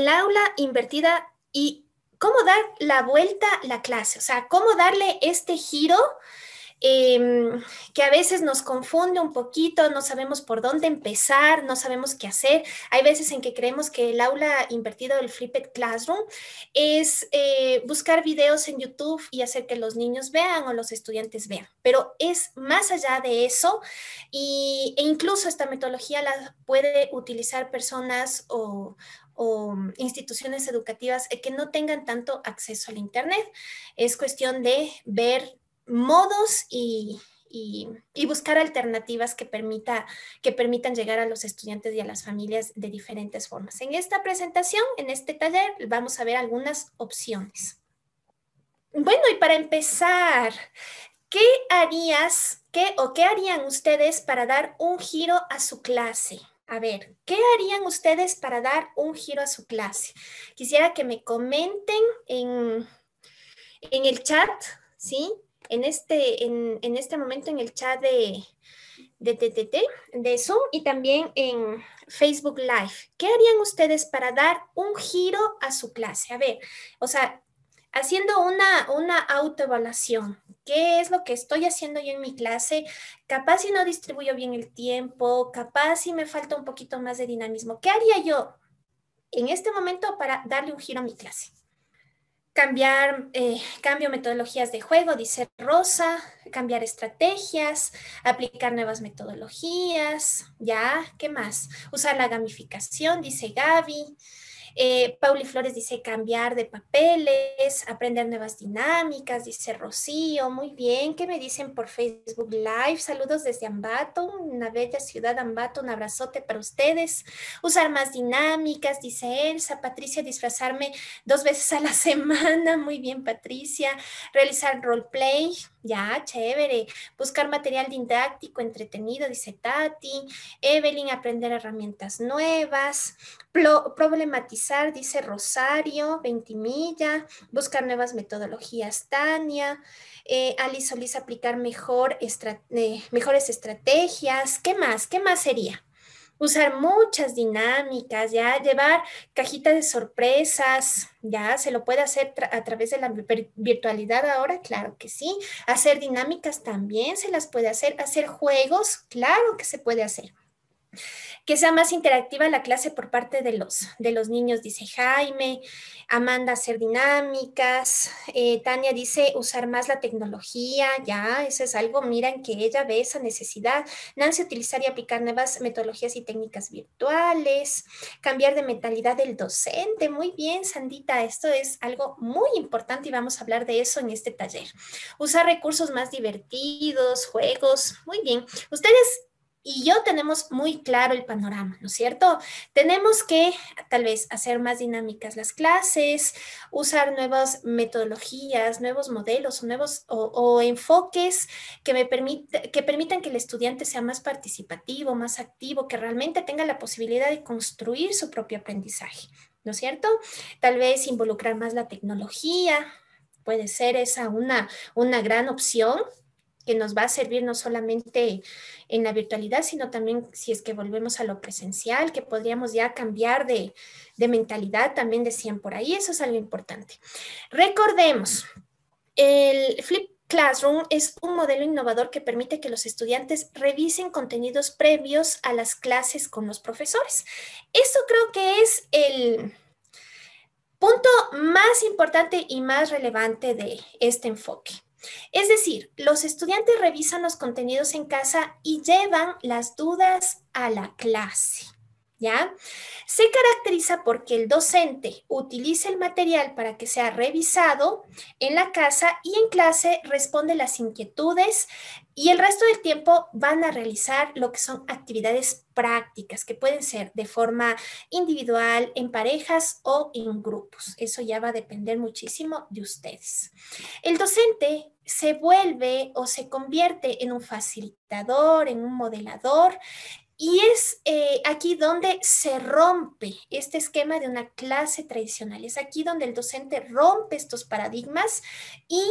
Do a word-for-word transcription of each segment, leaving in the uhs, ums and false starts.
aula invertida y cómo dar la vuelta a la clase, o sea, cómo darle este giro eh, que a veces nos confunde un poquito, no sabemos por dónde empezar, no sabemos qué hacer. Hay veces en que creemos que el aula invertido del Flipped Classroom es eh, buscar videos en YouTube y hacer que los niños vean o los estudiantes vean, pero es más allá de eso y, e incluso esta metodología la puede utilizar personas o o instituciones educativas que no tengan tanto acceso al Internet. Es cuestión de ver modos y, y, y, buscar alternativas que, permita, que permitan llegar a los estudiantes y a las familias de diferentes formas. En esta presentación, en este taller, vamos a ver algunas opciones. Bueno, y para empezar, ¿qué harías, qué o qué harían ustedes para dar un giro a su clase? A ver, ¿qué harían ustedes para dar un giro a su clase? Quisiera que me comenten en, en el chat, ¿sí? En este, en, en este momento en el chat de, de T T T, de Zoom y también en Facebook Live. ¿Qué harían ustedes para dar un giro a su clase? A ver, o sea, haciendo una, una autoevaluación. ¿Qué es lo que estoy haciendo yo en mi clase? Capaz si no distribuyo bien el tiempo, capaz si me falta un poquito más de dinamismo. ¿Qué haría yo en este momento para darle un giro a mi clase? Cambiar, eh, cambio metodologías de juego, dice Rosa, cambiar estrategias, aplicar nuevas metodologías, ya, ¿qué más? Usar la gamificación, dice Gaby. Eh, Pauli Flores dice cambiar de papeles, aprender nuevas dinámicas, dice Rocío, muy bien. ¿Qué me dicen por Facebook Live? Saludos desde Ambato, una bella ciudad Ambato, un abrazote para ustedes. Usar más dinámicas, dice Elsa. Patricia, disfrazarme dos veces a la semana, muy bien Patricia. Realizar roleplay, ya, chévere. Buscar material didáctico entretenido, dice Tati. Evelyn, aprender herramientas nuevas. Pro problematizar, dice Rosario, Ventimilla, buscar nuevas metodologías, Tania, eh, Ali Solís, aplicar mejor estra eh, mejores estrategias. ¿Qué más? ¿Qué más sería? Usar muchas dinámicas, ya, llevar cajita de sorpresas, ya, se lo puede hacer tra a través de la virtualidad ahora, claro que sí. Hacer dinámicas también se las puede hacer, hacer juegos, claro que se puede hacer. Que sea más interactiva la clase por parte de los, de los niños, dice Jaime. Amanda, hacer dinámicas. Eh, Tania dice usar más la tecnología, ya, eso es algo, miren que ella ve esa necesidad. Nancy, utilizar y aplicar nuevas metodologías y técnicas virtuales. Cambiar de mentalidad del docente, muy bien, Sandita, esto es algo muy importante y vamos a hablar de eso en este taller. Usar recursos más divertidos, juegos, muy bien. Ustedes y yo tenemos muy claro el panorama, ¿no es cierto? Tenemos que tal vez hacer más dinámicas las clases, usar nuevas metodologías, nuevos modelos o nuevos o, o enfoques que, me permita, que permitan que el estudiante sea más participativo, más activo, que realmente tenga la posibilidad de construir su propio aprendizaje, ¿no es cierto? Tal vez involucrar más la tecnología, puede ser esa una, una gran opción que nos va a servir no solamente en la virtualidad, sino también si es que volvemos a lo presencial, que podríamos ya cambiar de, de mentalidad, también decían por ahí, eso es algo importante. Recordemos, el Flip Classroom es un modelo innovador que permite que los estudiantes revisen contenidos previos a las clases con los profesores. Eso creo que es el punto más importante y más relevante de este enfoque. Es decir, los estudiantes revisan los contenidos en casa y llevan las dudas a la clase, ¿ya? Se caracteriza porque el docente utiliza el material para que sea revisado en la casa y en clase responde las inquietudes y el resto del tiempo van a realizar lo que son actividades prácticas que pueden ser de forma individual, en parejas o en grupos. Eso ya va a depender muchísimo de ustedes. El docente se vuelve o se convierte en un facilitador, en un modelador, y es eh, aquí donde se rompe este esquema de una clase tradicional. Es aquí donde el docente rompe estos paradigmas y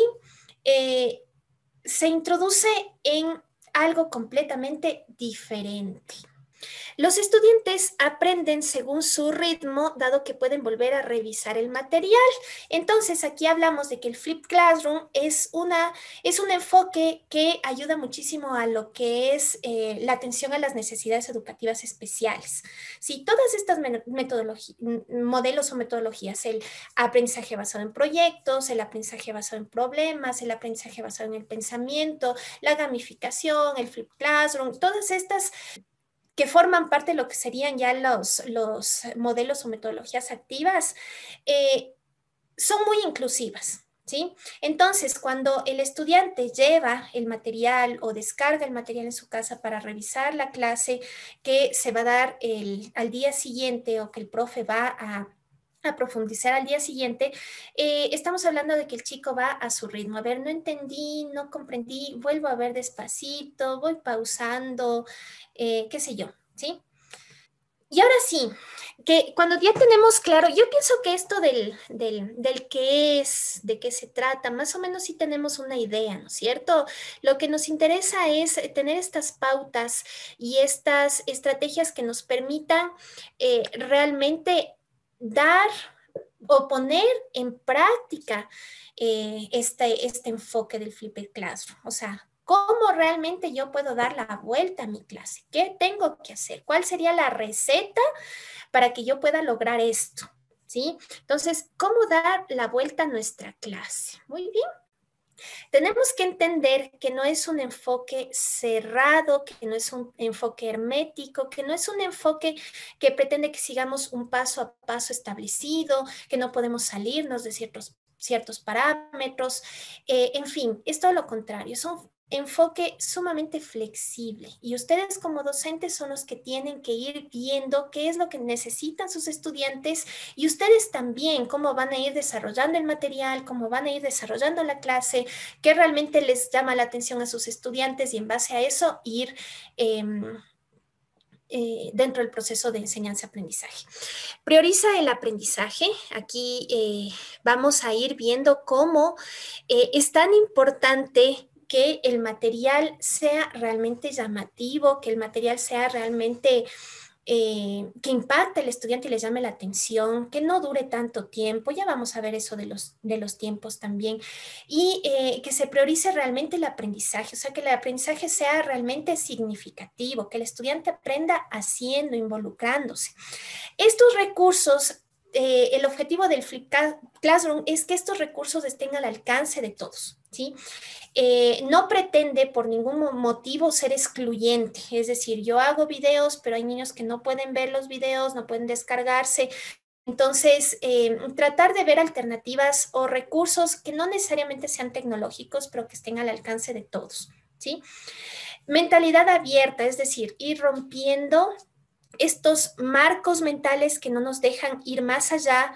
eh, se introduce en algo completamente diferente. Los estudiantes aprenden según su ritmo, dado que pueden volver a revisar el material. Entonces, aquí hablamos de que el Flipped Classroom es, una, es un enfoque que ayuda muchísimo a lo que es eh, la atención a las necesidades educativas especiales. Sí, todas estas modelos o metodologías, el aprendizaje basado en proyectos, el aprendizaje basado en problemas, el aprendizaje basado en el pensamiento, la gamificación, el Flipped Classroom, todas estas que forman parte de lo que serían ya los, los modelos o metodologías activas, eh, son muy inclusivas. ¿Sí? Entonces, cuando el estudiante lleva el material o descarga el material en su casa para revisar la clase que se va a dar el, al día siguiente o que el profe va a a profundizar al día siguiente, eh, estamos hablando de que el chico va a su ritmo. A ver, no entendí, no comprendí, vuelvo a ver despacito, voy pausando, eh, qué sé yo, ¿sí? Y ahora sí, que cuando ya tenemos claro, yo pienso que esto del, del, del qué es, de qué se trata, más o menos sí tenemos una idea, ¿no es cierto? Lo que nos interesa es tener estas pautas y estas estrategias que nos permitan eh, realmente dar o poner en práctica eh, este, este enfoque del Flipped Classroom. O sea, ¿cómo realmente yo puedo dar la vuelta a mi clase? ¿Qué tengo que hacer? ¿Cuál sería la receta para que yo pueda lograr esto? ¿Sí? Entonces, ¿cómo dar la vuelta a nuestra clase? Muy bien. Tenemos que entender que no es un enfoque cerrado, que no es un enfoque hermético, que no es un enfoque que pretende que sigamos un paso a paso establecido, que no podemos salirnos de ciertos, ciertos parámetros. Eh, en fin, es todo lo contrario, es un enfoque sumamente flexible y ustedes como docentes son los que tienen que ir viendo qué es lo que necesitan sus estudiantes y ustedes también cómo van a ir desarrollando el material, cómo van a ir desarrollando la clase, qué realmente les llama la atención a sus estudiantes y en base a eso ir eh, eh, dentro del proceso de enseñanza-aprendizaje. Prioriza el aprendizaje. Aquí eh, vamos a ir viendo cómo eh, es tan importante que el material sea realmente llamativo, que el material sea realmente eh, que impacte al estudiante y le llame la atención, que no dure tanto tiempo, ya vamos a ver eso de los, de los tiempos también, y eh, que se priorice realmente el aprendizaje, o sea, que el aprendizaje sea realmente significativo, que el estudiante aprenda haciendo, involucrándose. Estos recursos, eh, el objetivo del Flip Classroom es que estos recursos estén al alcance de todos, ¿sí? Eh, no pretende por ningún motivo ser excluyente, es decir, yo hago videos, pero hay niños que no pueden ver los videos, no pueden descargarse. Entonces, eh, tratar de ver alternativas o recursos que no necesariamente sean tecnológicos, pero que estén al alcance de todos, ¿sí? Mentalidad abierta, es decir, ir rompiendo estos marcos mentales que no nos dejan ir más allá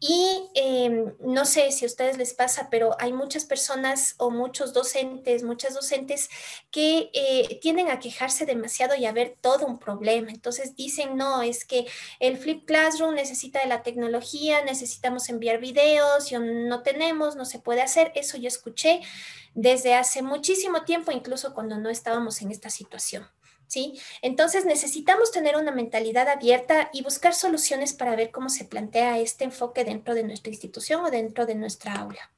y eh, no sé si a ustedes les pasa, pero hay muchas personas o muchos docentes, muchas docentes que eh, tienden a quejarse demasiado y a ver todo un problema. Entonces dicen, no, es que el Flip Classroom necesita de la tecnología, necesitamos enviar videos, yo no tenemos, no se puede hacer. Eso yo escuché desde hace muchísimo tiempo, incluso cuando no estábamos en esta situación. ¿Sí? Entonces necesitamos tener una mentalidad abierta y buscar soluciones para ver cómo se plantea este enfoque dentro de nuestra institución o dentro de nuestra aula.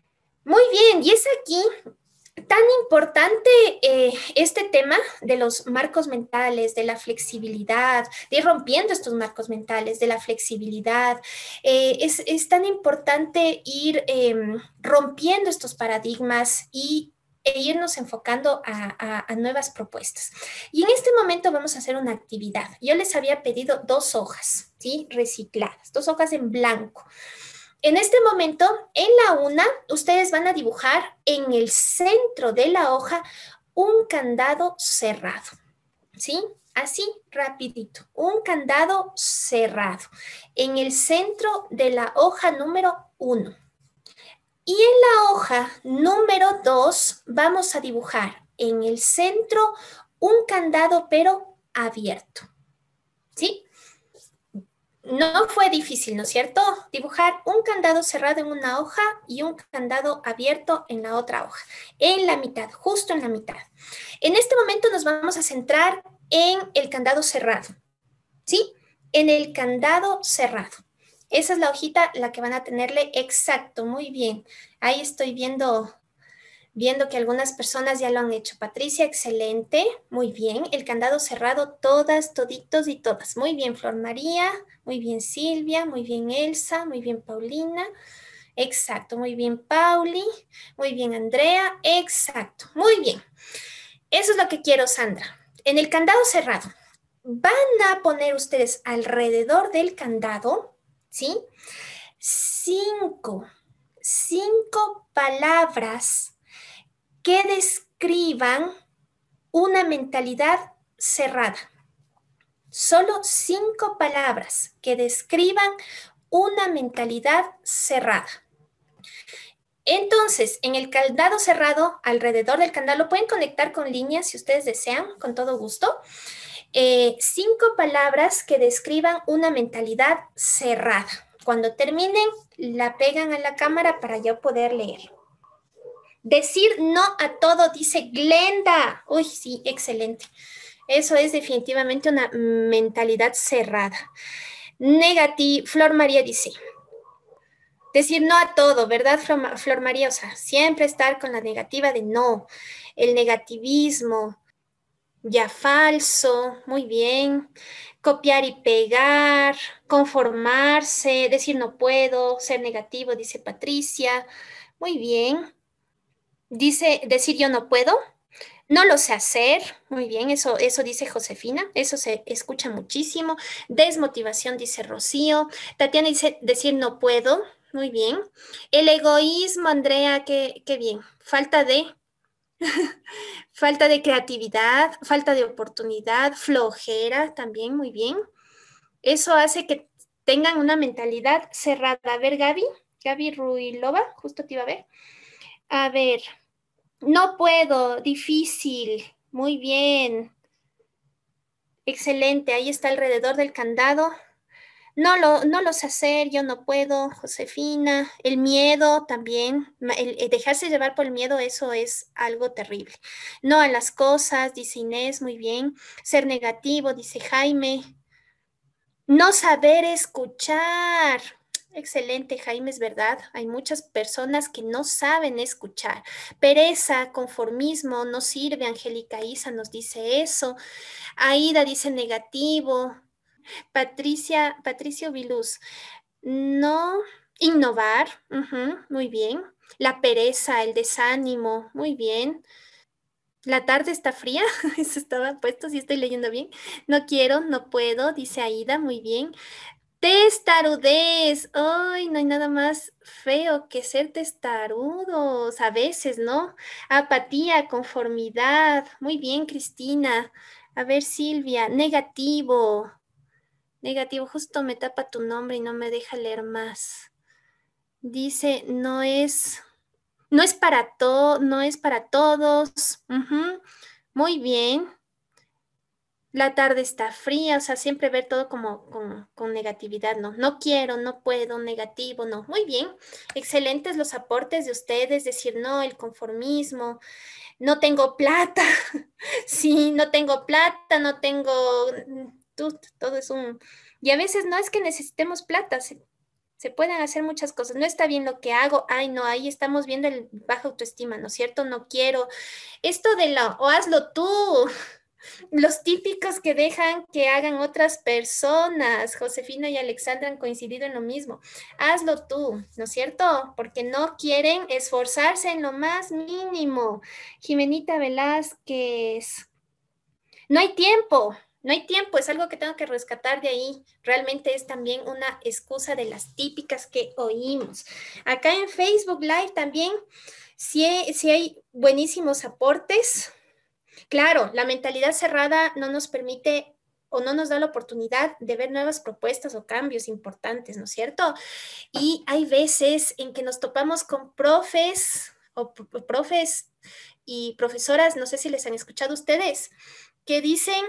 Muy bien, y es aquí tan importante eh, este tema de los marcos mentales, de la flexibilidad, de ir rompiendo estos marcos mentales, de la flexibilidad. Eh, es, es, tan importante ir eh, rompiendo estos paradigmas y e irnos enfocando a, a, a nuevas propuestas. Y en este momento vamos a hacer una actividad. Yo les había pedido dos hojas, ¿sí? Recicladas, dos hojas en blanco. En este momento, en la una, ustedes van a dibujar en el centro de la hoja un candado cerrado, ¿sí? Así, rapidito, un candado cerrado en el centro de la hoja número uno. Y en la hoja número dos vamos a dibujar en el centro un candado pero abierto, ¿sí? No fue difícil, ¿no es cierto? Dibujar un candado cerrado en una hoja y un candado abierto en la otra hoja, en la mitad, justo en la mitad. En este momento nos vamos a centrar en el candado cerrado, ¿sí? En el candado cerrado. Esa es la hojita, la que van a tenerle exacto, muy bien. Ahí estoy viendo, viendo que algunas personas ya lo han hecho. Patricia, excelente, muy bien. El candado cerrado, todas, toditos y todas. Muy bien, Flor María, muy bien, Silvia, muy bien, Elsa, muy bien, Paulina. Exacto, muy bien, Pauli, muy bien, Andrea, exacto, muy bien. Eso es lo que quiero, Sandra. En el candado cerrado, van a poner ustedes alrededor del candado, ¿sí? Cinco, cinco palabras que describan una mentalidad cerrada. Solo cinco palabras que describan una mentalidad cerrada. Entonces, en el candado cerrado, alrededor del candado, lo pueden conectar con líneas si ustedes desean, con todo gusto. Eh, cinco palabras que describan una mentalidad cerrada. Cuando terminen, la pegan a la cámara para yo poder leer. Decir no a todo, dice Glenda. Uy, sí, excelente. Eso es definitivamente una mentalidad cerrada. Negativo, Flor María dice, decir no a todo, ¿verdad, Flor María? O sea, siempre estar con la negativa de no, el negativismo, ya falso, muy bien. Copiar y pegar, conformarse, decir no puedo, ser negativo, dice Patricia. Muy bien. Dice decir yo no puedo, no lo sé hacer. Muy bien, eso, eso dice Josefina, eso se escucha muchísimo. Desmotivación, dice Rocío. Tatiana dice decir no puedo. Muy bien. El egoísmo, Andrea, qué, qué bien. Falta de, falta de creatividad, falta de oportunidad, flojera también, muy bien. Eso hace que tengan una mentalidad cerrada. A ver, Gaby, Gaby Ruilova, justo te iba a ver. A ver, no puedo, difícil, muy bien. Excelente, ahí está alrededor del candado. No lo, no lo sé hacer, yo no puedo, Josefina. El miedo también, el, el dejarse llevar por el miedo, eso es algo terrible. No a las cosas, dice Inés, muy bien. Ser negativo, dice Jaime. No saber escuchar. Excelente, Jaime, es verdad. Hay muchas personas que no saben escuchar. Pereza, conformismo, no sirve. Angélica Isa nos dice eso. Aida dice negativo. Patricia, Patricio Viluz, no innovar, ujú, muy bien. La pereza, el desánimo, muy bien. La tarde está fría, eso estaba puesto, si estoy leyendo bien. No quiero, no puedo, dice Aida, muy bien. Testarudez, ay, no hay nada más feo que ser testarudos, a veces, ¿no? Apatía, conformidad, muy bien, Cristina. A ver, Silvia, negativo. Negativo, justo me tapa tu nombre y no me deja leer más. Dice, no es, no es para todo, no es para todos. Ujú, muy bien. La tarde está fría, o sea, siempre ver todo como con, con negatividad, ¿no? No quiero, no puedo, negativo, no. Muy bien. Excelentes los aportes de ustedes, decir no, el conformismo, no tengo plata. Sí, no tengo plata, no tengo, tú, todo es un... Y a veces no es que necesitemos plata, se, se pueden hacer muchas cosas. No está bien lo que hago, ay, no, ahí estamos viendo el baja autoestima, ¿no es cierto? No quiero. Esto de la, o hazlo tú, los típicos que dejan que hagan otras personas. Josefina y Alexandra han coincidido en lo mismo. Hazlo tú, ¿no es cierto? Porque no quieren esforzarse en lo más mínimo. Jimenita Velázquez. No hay tiempo, no hay tiempo, es algo que tengo que rescatar de ahí. Realmente es también una excusa de las típicas que oímos. Acá en Facebook Live también, si hay, si hay buenísimos aportes. Claro, la mentalidad cerrada no nos permite o no nos da la oportunidad de ver nuevas propuestas o cambios importantes, ¿no es cierto? Y hay veces en que nos topamos con profes o profes y profesoras, no sé si les han escuchado ustedes, que dicen,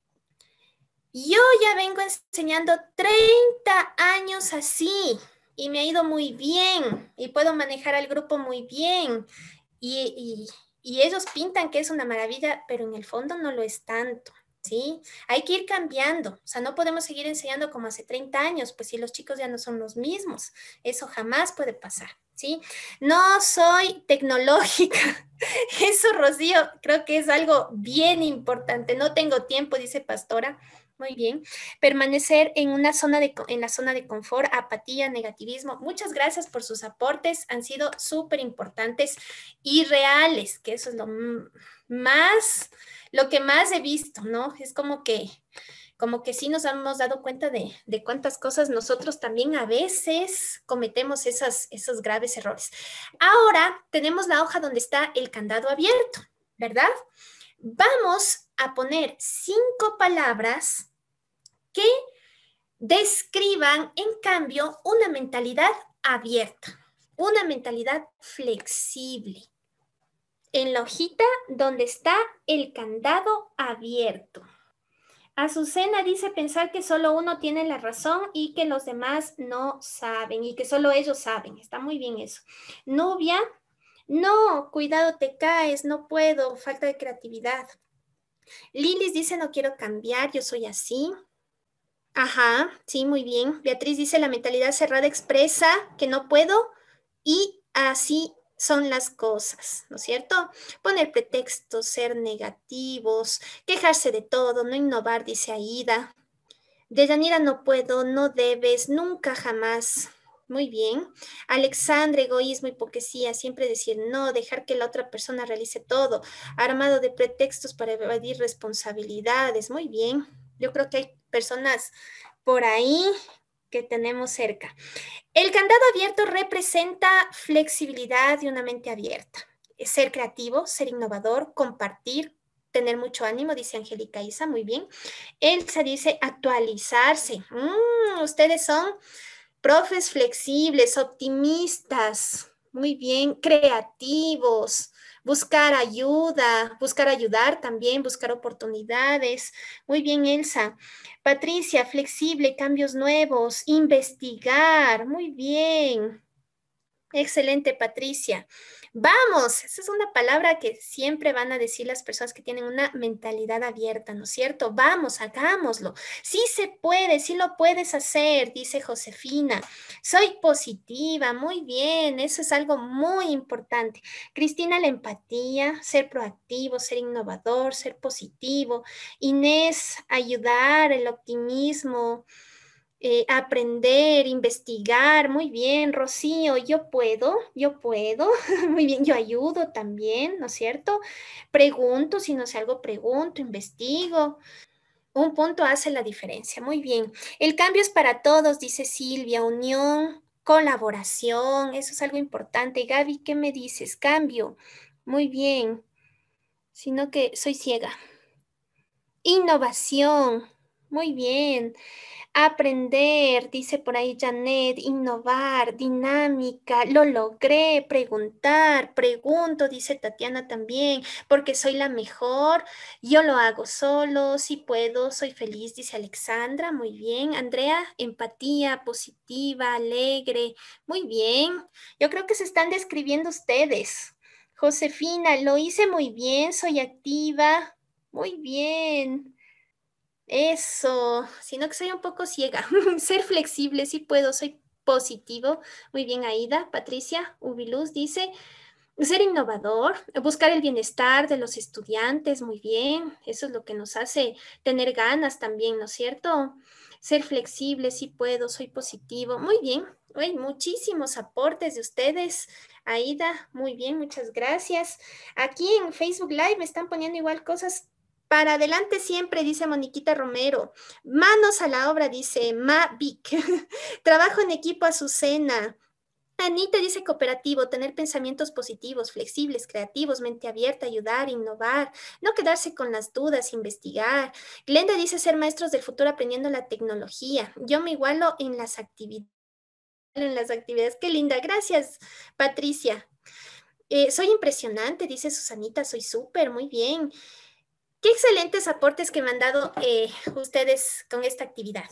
yo ya vengo enseñando treinta años así y me ha ido muy bien y puedo manejar al grupo muy bien y, y, y ellos pintan que es una maravilla, pero en el fondo no lo es tanto. ¿sí? Hay que ir cambiando, o sea, no podemos seguir enseñando como hace treinta años, pues si los chicos ya no son los mismos, eso jamás puede pasar, ¿sí? No soy tecnológica, eso, Rocío, creo que es algo bien importante, no tengo tiempo, dice Pastora. Muy bien. Permanecer en una zona de, en la zona de confort, apatía, negativismo. Muchas gracias por sus aportes. Han sido súper importantes y reales, que eso es lo más, lo que más he visto, ¿no? Es como que, como que sí nos hemos dado cuenta de, de cuántas cosas nosotros también a veces cometemos esas, esos graves errores. Ahora tenemos la hoja donde está el candado abierto, ¿verdad? Vamos a poner cinco palabras que describan, en cambio, una mentalidad abierta, una mentalidad flexible. En la hojita donde está el candado abierto. Azucena dice pensar que solo uno tiene la razón y que los demás no saben y que solo ellos saben. Está muy bien eso. Nubia, no, cuidado, te caes, no puedo, falta de creatividad. Lilis dice no quiero cambiar, yo soy así. Ajá, sí, muy bien. Beatriz dice la mentalidad cerrada expresa que no puedo y así son las cosas, ¿no es cierto? Poner pretextos, ser negativos, quejarse de todo, no innovar, dice Aida. Deyanira, no puedo, no debes, nunca, jamás. Muy bien. Alexandra, egoísmo, hipocresía, siempre decir no, dejar que la otra persona realice todo, armado de pretextos para evadir responsabilidades. Muy bien. Yo creo que hay personas por ahí que tenemos cerca. El candado abierto representa flexibilidad y una mente abierta. Ser creativo, ser innovador, compartir, tener mucho ánimo, dice Angélica Isa, muy bien. Elsa dice actualizarse. Mm, ustedes son profes flexibles, optimistas, muy bien, creativos, buscar ayuda, buscar ayudar también, buscar oportunidades. Muy bien, Elsa. Patricia, flexible, cambios nuevos, investigar. Muy bien. Excelente, Patricia. Vamos, esa es una palabra que siempre van a decir las personas que tienen una mentalidad abierta, ¿no es cierto? Vamos, hagámoslo. Sí se puede, sí lo puedes hacer, dice Josefina. Soy positiva, muy bien, eso es algo muy importante. Cristina, la empatía, ser proactivo, ser innovador, ser positivo. Inés, ayudar, el optimismo. Eh, aprender, investigar, muy bien, Rocío, yo puedo, yo puedo, muy bien, yo ayudo también, ¿no es cierto? Pregunto, si no sé algo, pregunto, investigo. Un punto hace la diferencia, muy bien. El cambio es para todos, dice Silvia, unión, colaboración, eso es algo importante. Gaby, ¿qué me dices? Cambio, muy bien, sino que soy ciega. Innovación, muy bien. Aprender, dice por ahí Janet, innovar, dinámica, lo logré, preguntar, pregunto, dice Tatiana también, porque soy la mejor, yo lo hago solo, si puedo, soy feliz, dice Alexandra, muy bien. Andrea, empatía, positiva, alegre, muy bien. Yo creo que se están describiendo ustedes. Josefina, lo hice muy bien, soy activa, muy bien. Eso, sino que soy un poco ciega. Ser flexible, sí puedo, soy positivo. Muy bien, Aida. Patricia, Ubiluz dice, ser innovador, buscar el bienestar de los estudiantes, muy bien. Eso es lo que nos hace tener ganas también, ¿no es cierto? Ser flexible, sí puedo, soy positivo. Muy bien. Hay muchísimos aportes de ustedes. Aida, muy bien, muchas gracias. Aquí en Facebook Live me están poniendo igual cosas para adelante siempre, dice Moniquita Romero. Manos a la obra, dice Mavic. Trabajo en equipo, Azucena. Anita dice cooperativo, tener pensamientos positivos, flexibles, creativos, mente abierta, ayudar, innovar, no quedarse con las dudas, investigar. Glenda dice ser maestros del futuro aprendiendo la tecnología. Yo me igualo en las actividades. En las actividades. Qué linda. Gracias, Patricia. Eh, soy impresionante, dice Susanita, soy súper, muy bien. Qué excelentes aportes que me han dado eh, ustedes con esta actividad.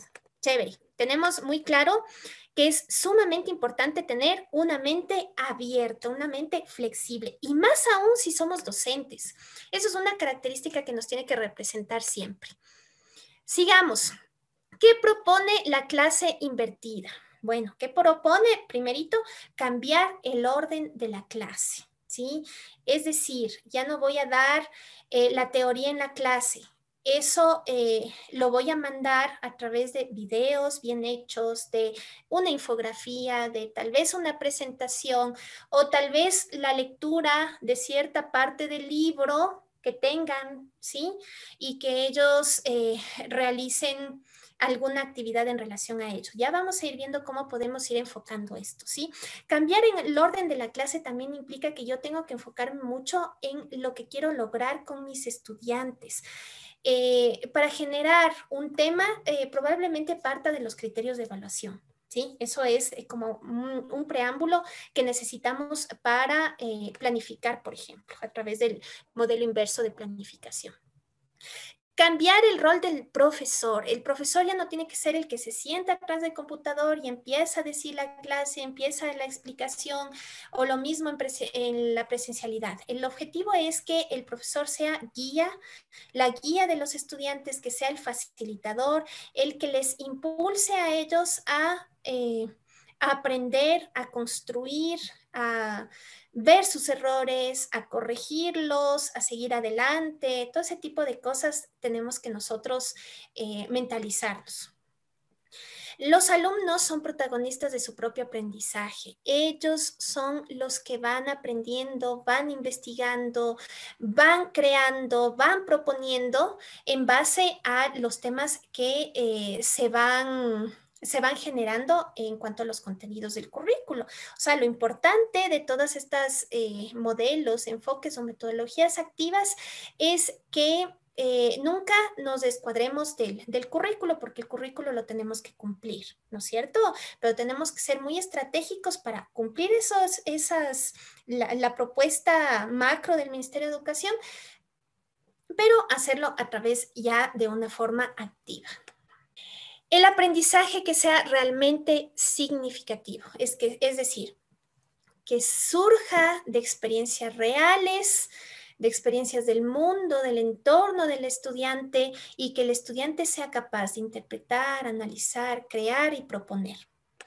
chévere. Tenemos muy claro que es sumamente importante tener una mente abierta, una mente flexible, y más aún si somos docentes. Eso es una característica que nos tiene que representar siempre. Sigamos. ¿Qué propone la clase invertida? Bueno, ¿qué propone? Primerito, cambiar el orden de la clase, ¿sí? Es decir, ya no voy a dar eh, la teoría en la clase. Eso eh, lo voy a mandar a través de videos bien hechos, de una infografía, de tal vez una presentación o tal vez la lectura de cierta parte del libro que tengan, ¿sí? Y que ellos eh, realicen alguna actividad en relación a ello. Ya vamos a ir viendo cómo podemos ir enfocando esto, ¿sí? Cambiar en el orden de la clase también implica que yo tengo que enfocarme mucho en lo que quiero lograr con mis estudiantes. Eh, para generar un tema, eh, probablemente parta de los criterios de evaluación. ¿Sí? Eso es eh, como un, un, preámbulo que necesitamos para eh, planificar, por ejemplo, a través del modelo inverso de planificación. Cambiar el rol del profesor. El profesor ya no tiene que ser el que se sienta atrás del computador y empieza a decir la clase, empieza la explicación, o lo mismo en, en la presencialidad. El objetivo es que el profesor sea guía, la guía de los estudiantes, que sea el facilitador, el que les impulse a ellos a, eh, a aprender, a construir, a ver sus errores, a corregirlos, a seguir adelante. Todo ese tipo de cosas tenemos que nosotros eh, mentalizarlos. Los alumnos son protagonistas de su propio aprendizaje. Ellos son los que van aprendiendo, van investigando, van creando, van proponiendo en base a los temas que eh, se van se van generando en cuanto a los contenidos del currículo. O sea, lo importante de todas estas eh, modelos, enfoques o metodologías activas es que Eh, nunca nos descuadremos del, del currículo, porque el currículo lo tenemos que cumplir, ¿no es cierto? Pero tenemos que ser muy estratégicos para cumplir esos, esas, la, la propuesta macro del Ministerio de Educación, pero hacerlo a través ya de una forma activa. El aprendizaje que sea realmente significativo, es, que, es decir, que surja de experiencias reales, de experiencias del mundo, del entorno del estudiante, y que el estudiante sea capaz de interpretar, analizar, crear y proponer.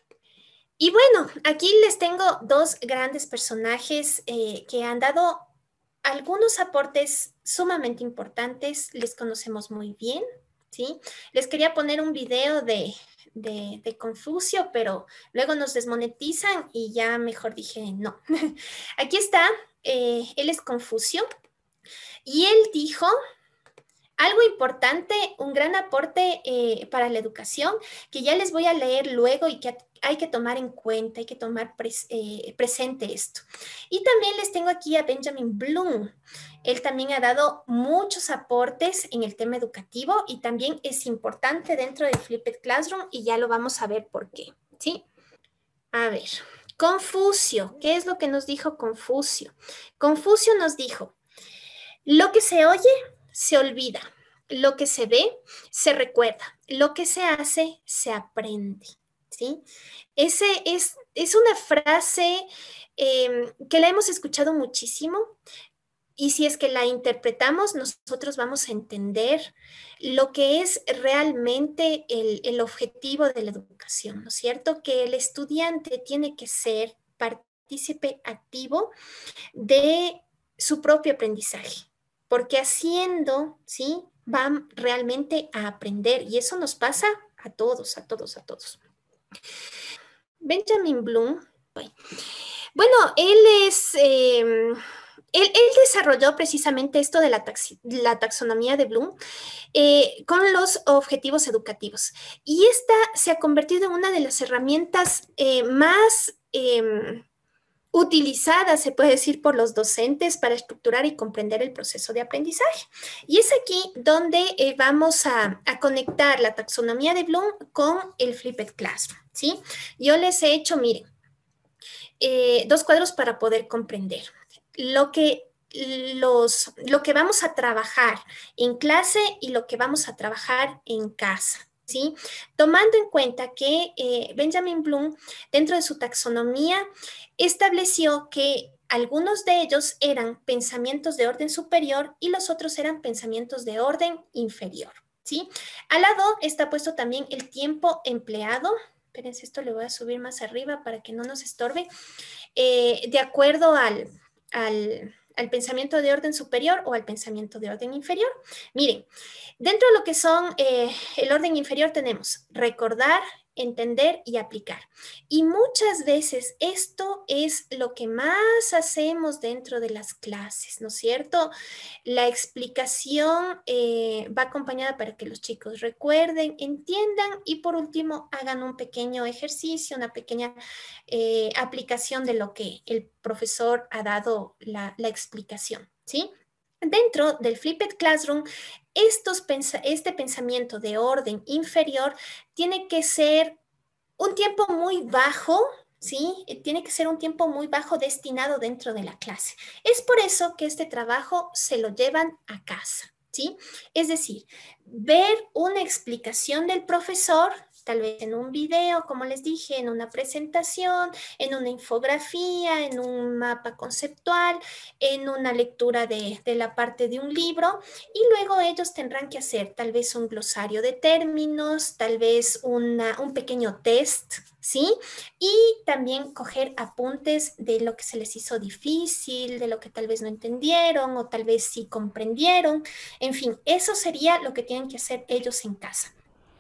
Y bueno, aquí les tengo dos grandes personajes eh, que han dado algunos aportes sumamente importantes, les conocemos muy bien, ¿sí? Les quería poner un video de, de, de Confucio, pero luego nos desmonetizan y ya mejor dije no. Aquí está, eh, él es Confucio, y él dijo algo importante, un gran aporte eh, para la educación, que ya les voy a leer luego y que hay que tomar en cuenta, hay que tomar pres eh, presente esto. Y también les tengo aquí a Benjamin Bloom. Él también ha dado muchos aportes en el tema educativo y también es importante dentro del Flipped Classroom, y ya lo vamos a ver por qué, ¿sí? A ver, Confucio, ¿qué es lo que nos dijo Confucio? Confucio nos dijo: lo que se oye, se olvida. Lo que se ve, se recuerda. Lo que se hace, se aprende. ¿Sí? Ese es, es una frase eh, que la hemos escuchado muchísimo, y si es que la interpretamos, nosotros vamos a entender lo que es realmente el, el objetivo de la educación, ¿no es cierto? Que el estudiante tiene que ser partícipe activo de su propio aprendizaje, porque haciendo, ¿sí? Van realmente a aprender, y eso nos pasa a todos, a todos, a todos. Benjamin Bloom, bueno, él es, eh, él, él desarrolló precisamente esto de la, tax, la taxonomía de Bloom eh, con los objetivos educativos, y esta se ha convertido en una de las herramientas eh, más eh, utilizada, se puede decir, por los docentes para estructurar y comprender el proceso de aprendizaje. Y es aquí donde eh, vamos a, a conectar la taxonomía de Bloom con el Flipped Classroom, ¿sí? Yo les he hecho, miren, eh, dos cuadros para poder comprender lo que los, lo que vamos a trabajar en clase y lo que vamos a trabajar en casa, ¿sí? Tomando en cuenta que eh, Benjamin Bloom, dentro de su taxonomía, estableció que algunos de ellos eran pensamientos de orden superior y los otros eran pensamientos de orden inferior, ¿sí? Al lado está puesto también el tiempo empleado. Espérense, esto le voy a subir más arriba para que no nos estorbe. Eh, de acuerdo al, al, al pensamiento de orden superior o al pensamiento de orden inferior. Miren, dentro de lo que son eh, el orden inferior tenemos recordar, entender y aplicar. Y muchas veces esto es lo que más hacemos dentro de las clases, ¿no es cierto? La explicación eh, va acompañada para que los chicos recuerden, entiendan y por último hagan un pequeño ejercicio, una pequeña eh, aplicación de lo que el profesor ha dado la, la explicación, ¿sí? Dentro del Flipped Classroom, estos pens este pensamiento de orden inferior tiene que ser un tiempo muy bajo, ¿sí? Tiene que ser un tiempo muy bajo destinado dentro de la clase. Es por eso que este trabajo se lo llevan a casa, ¿sí? Es decir, ver una explicación del profesor, tal vez en un video, como les dije, en una presentación, en una infografía, en un mapa conceptual, en una lectura de, de la parte de un libro, y luego ellos tendrán que hacer tal vez un glosario de términos, tal vez una, un pequeño test, ¿sí? Y también coger apuntes de lo que se les hizo difícil, de lo que tal vez no entendieron o tal vez sí comprendieron. En fin, eso sería lo que tienen que hacer ellos en casa.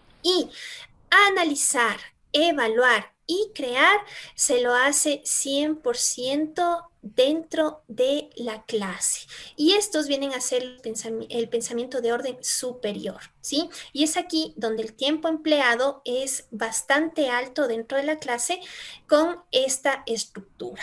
Y analizar, evaluar y crear se lo hace cien por ciento dentro de la clase. Y estos vienen a ser el, pensami el pensamiento de orden superior, ¿sí? Y es aquí donde el tiempo empleado es bastante alto dentro de la clase con esta estructura.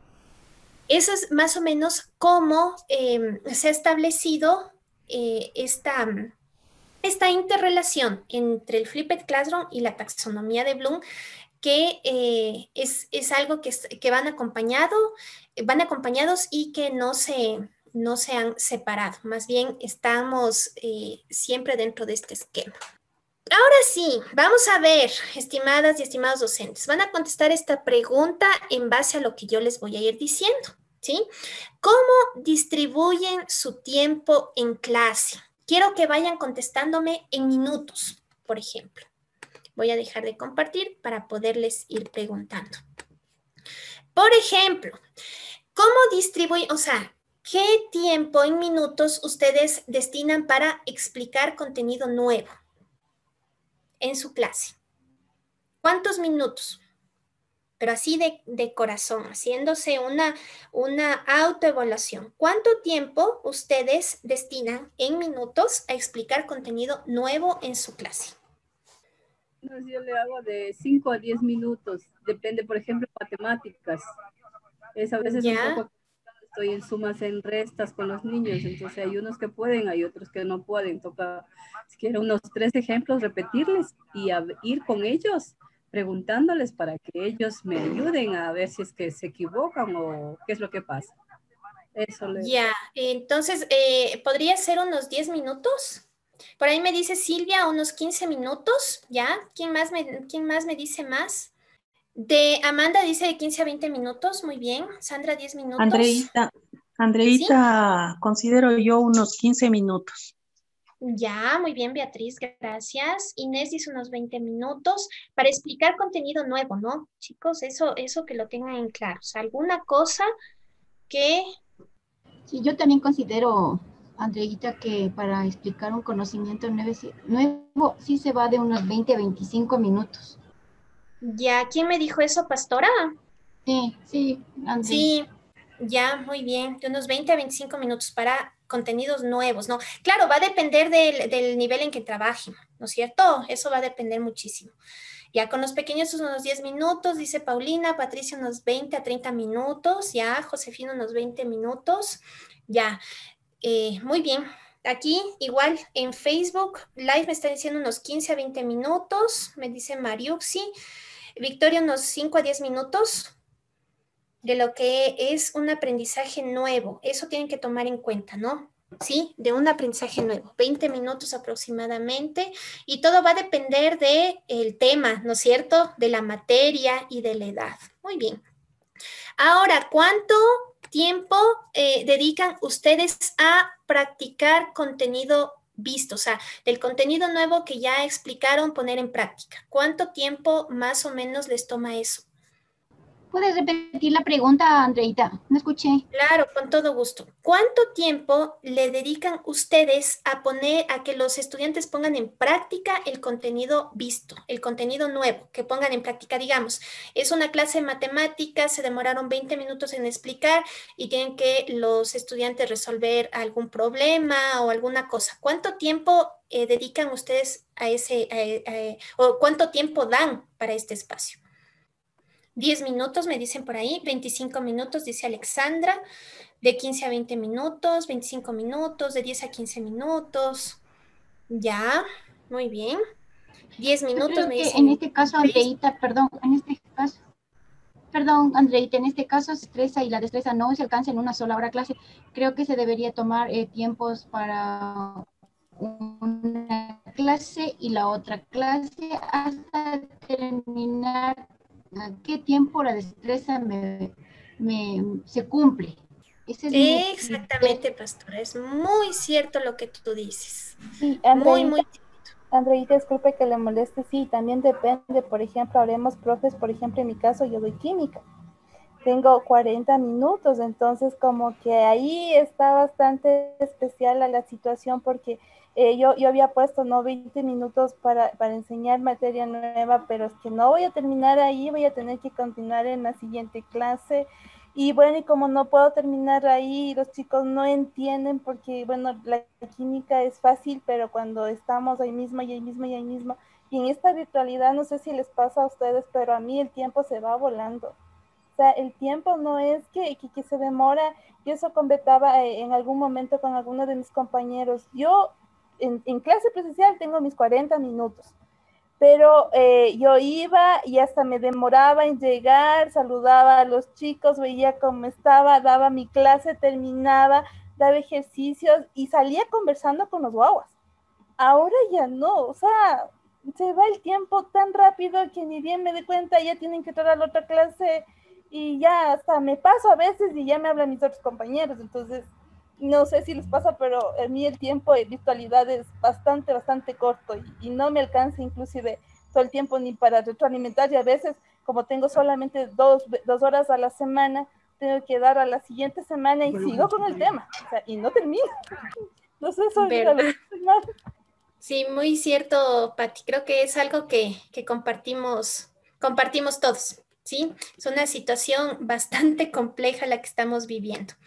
Eso es más o menos cómo eh, se ha establecido eh, esta esta interrelación entre el Flipped Classroom y la taxonomía de Bloom, que eh, es, es, algo que, que van, acompañado, van acompañados y que no se, no se han separado. Más bien estamos eh, siempre dentro de este esquema. Ahora sí, vamos a ver, estimadas y estimados docentes, van a contestar esta pregunta en base a lo que yo les voy a ir diciendo, ¿sí? ¿Cómo distribuyen su tiempo en clase? Quiero que vayan contestándome en minutos, por ejemplo. Voy a dejar de compartir para poderles ir preguntando. Por ejemplo, ¿cómo distribuyen, o sea, qué tiempo en minutos ustedes destinan para explicar contenido nuevo en su clase? ¿Cuántos minutos? Pero así de, de corazón, haciéndose una, una autoevaluación. ¿Cuánto tiempo ustedes destinan en minutos a explicar contenido nuevo en su clase? No, yo le hago de cinco a diez minutos, depende, por ejemplo, matemáticas. Es a veces un ¿Ya? poco, estoy en sumas, en restas con los niños, entonces hay unos que pueden, hay otros que no pueden. Toca, si quiero, unos tres ejemplos, repetirles y a, ir con ellos preguntándoles para que ellos me ayuden a ver si es que se equivocan o qué es lo que pasa. Eso le... Ya, entonces, eh, ¿podría ser unos diez minutos? Por ahí me dice Silvia, unos quince minutos, ¿ya? ¿Quién más me, quién más me dice más? De Amanda dice de quince a veinte minutos, muy bien. Sandra, diez minutos, Andreita, ¿sí? Andreita, considero yo unos quince minutos. Ya, muy bien, Beatriz, gracias. Inés dice unos veinte minutos para explicar contenido nuevo, ¿no? Chicos, eso, eso que lo tengan en claro. O sea, alguna cosa que... Sí, yo también considero, Andreita, que para explicar un conocimiento nuevo, nuevo sí se va de unos veinte a veinticinco minutos. Ya, ¿quién me dijo eso, Pastora? Sí, sí, Andreita. Sí, ya, muy bien. De unos veinte a veinticinco minutos para contenidos nuevos, ¿no? Claro, va a depender del, del nivel en que trabajen, ¿no es cierto? Eso va a depender muchísimo. Ya con los pequeños unos diez minutos, dice Paulina, Patricia unos veinte a treinta minutos, ya, Josefina unos veinte minutos, ya, eh, muy bien. Aquí igual en Facebook Live me está diciendo unos quince a veinte minutos, me dice Mariuxi, Victoria unos cinco a diez minutos de lo que es un aprendizaje nuevo, eso tienen que tomar en cuenta, ¿no? ¿sí? De un aprendizaje nuevo, veinte minutos aproximadamente, y todo va a depender del tema, ¿no es cierto? De la materia y de la edad. Muy bien. Ahora, ¿cuánto tiempo eh, dedican ustedes a practicar contenido visto? O sea, del contenido nuevo que ya explicaron, poner en práctica. ¿Cuánto tiempo más o menos les toma eso? ¿Puedes repetir la pregunta, Andreita? No escuché. Claro, con todo gusto. ¿Cuánto tiempo le dedican ustedes a poner, a que los estudiantes pongan en práctica el contenido visto, el contenido nuevo, que pongan en práctica? Digamos, es una clase de matemáticas, se demoraron veinte minutos en explicar y tienen que los estudiantes resolver algún problema o alguna cosa. ¿Cuánto tiempo eh, dedican ustedes a ese, a- a- o cuánto tiempo dan para este espacio? diez minutos, me dicen por ahí, veinticinco minutos, dice Alexandra, de quince a veinte minutos, veinticinco minutos, de diez a quince minutos. Ya, muy bien. diez Yo minutos, creo me que en dicen este caso, Facebook. Andreita, perdón, en este caso, perdón, Andreita, en este caso destreza y la destreza no se alcanza en una sola hora clase. Creo que se debería tomar eh, tiempos para una clase y la otra clase hasta terminar a qué tiempo la destreza me, me, se cumple. Ese es mi criterio. Exactamente, pastora. Es muy cierto lo que tú dices. Sí, Muy, Andreita, muy. Andreita, disculpe que le moleste, sí, también depende, por ejemplo, hablemos profes, por ejemplo, en mi caso yo doy química, tengo cuarenta minutos, entonces como que ahí está bastante especial a la situación porque eh, yo, yo había puesto no veinte minutos para, para enseñar materia nueva, pero es que no voy a terminar ahí, voy a tener que continuar en la siguiente clase. Y bueno, y como no puedo terminar ahí, los chicos no entienden porque, bueno, la química es fácil, pero cuando estamos ahí mismo y ahí mismo y ahí mismo, y en esta virtualidad, no sé si les pasa a ustedes, pero a mí el tiempo se va volando. O sea, el tiempo no es que, que, que se demora. Yo eso conversaba eh, en algún momento con alguno de mis compañeros. Yo en, en clase presencial tengo mis cuarenta minutos, pero eh, yo iba y hasta me demoraba en llegar, saludaba a los chicos, veía cómo estaba, daba mi clase, terminaba, daba ejercicios y salía conversando con los guaguas. Ahora ya no, o sea, se va el tiempo tan rápido que ni bien me doy cuenta, ya tienen que entrar a la otra clase y ya hasta me paso a veces y ya me hablan mis otros compañeros, entonces no sé si les pasa, pero a mí el tiempo de virtualidad es bastante, bastante corto y, y no me alcanza inclusive todo el tiempo ni para retroalimentar y a veces como tengo solamente dos, dos horas a la semana, tengo que dar a la siguiente semana y sigo con el tema, o sea, y no termino. No sé, eso es a lo ¿Verdad? que estoy mal. Sí, muy cierto, Pati. Creo que es algo que, que compartimos, compartimos todos, ¿sí? Es una situación bastante compleja la que estamos viviendo.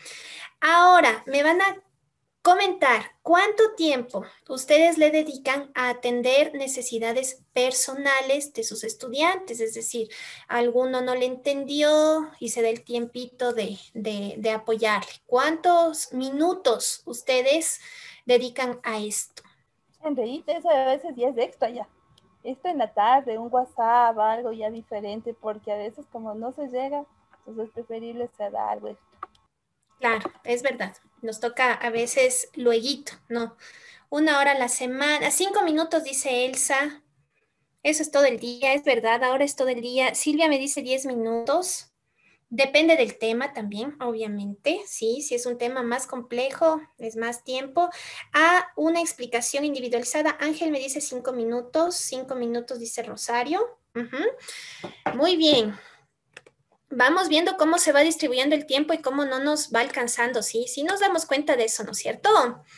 Ahora, me van a comentar cuánto tiempo ustedes le dedican a atender necesidades personales de sus estudiantes, es decir, alguno no le entendió y se da el tiempito de, de, de apoyarle. ¿Cuántos minutos ustedes dedican a esto? En realidad eso a veces ya es extra ya. Esto en la tarde, un WhatsApp, algo ya diferente, porque a veces como no se llega, entonces es preferible ser algo extra. Claro, es verdad. Nos toca a veces lueguito, ¿no? Una hora a la semana, cinco minutos, dice Elsa. Eso es todo el día, es verdad, ahora es todo el día. Silvia me dice diez minutos. Depende del tema también, obviamente, sí, si es un tema más complejo, es más tiempo. A una explicación individualizada, Ángel me dice cinco minutos, cinco minutos dice Rosario. Ujú. Muy bien. Vamos viendo cómo se va distribuyendo el tiempo y cómo no nos va alcanzando, sí, sí nos damos cuenta de eso, ¿no es cierto?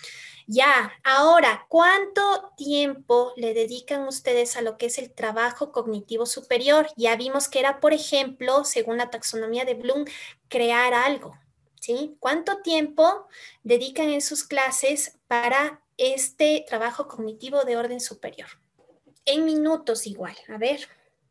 Ya, ahora, ¿cuánto tiempo le dedican ustedes a lo que es el trabajo cognitivo superior? Ya vimos que era, por ejemplo, según la taxonomía de Bloom, crear algo, ¿sí? ¿Cuánto tiempo dedican en sus clases para este trabajo cognitivo de orden superior? En minutos igual, a ver,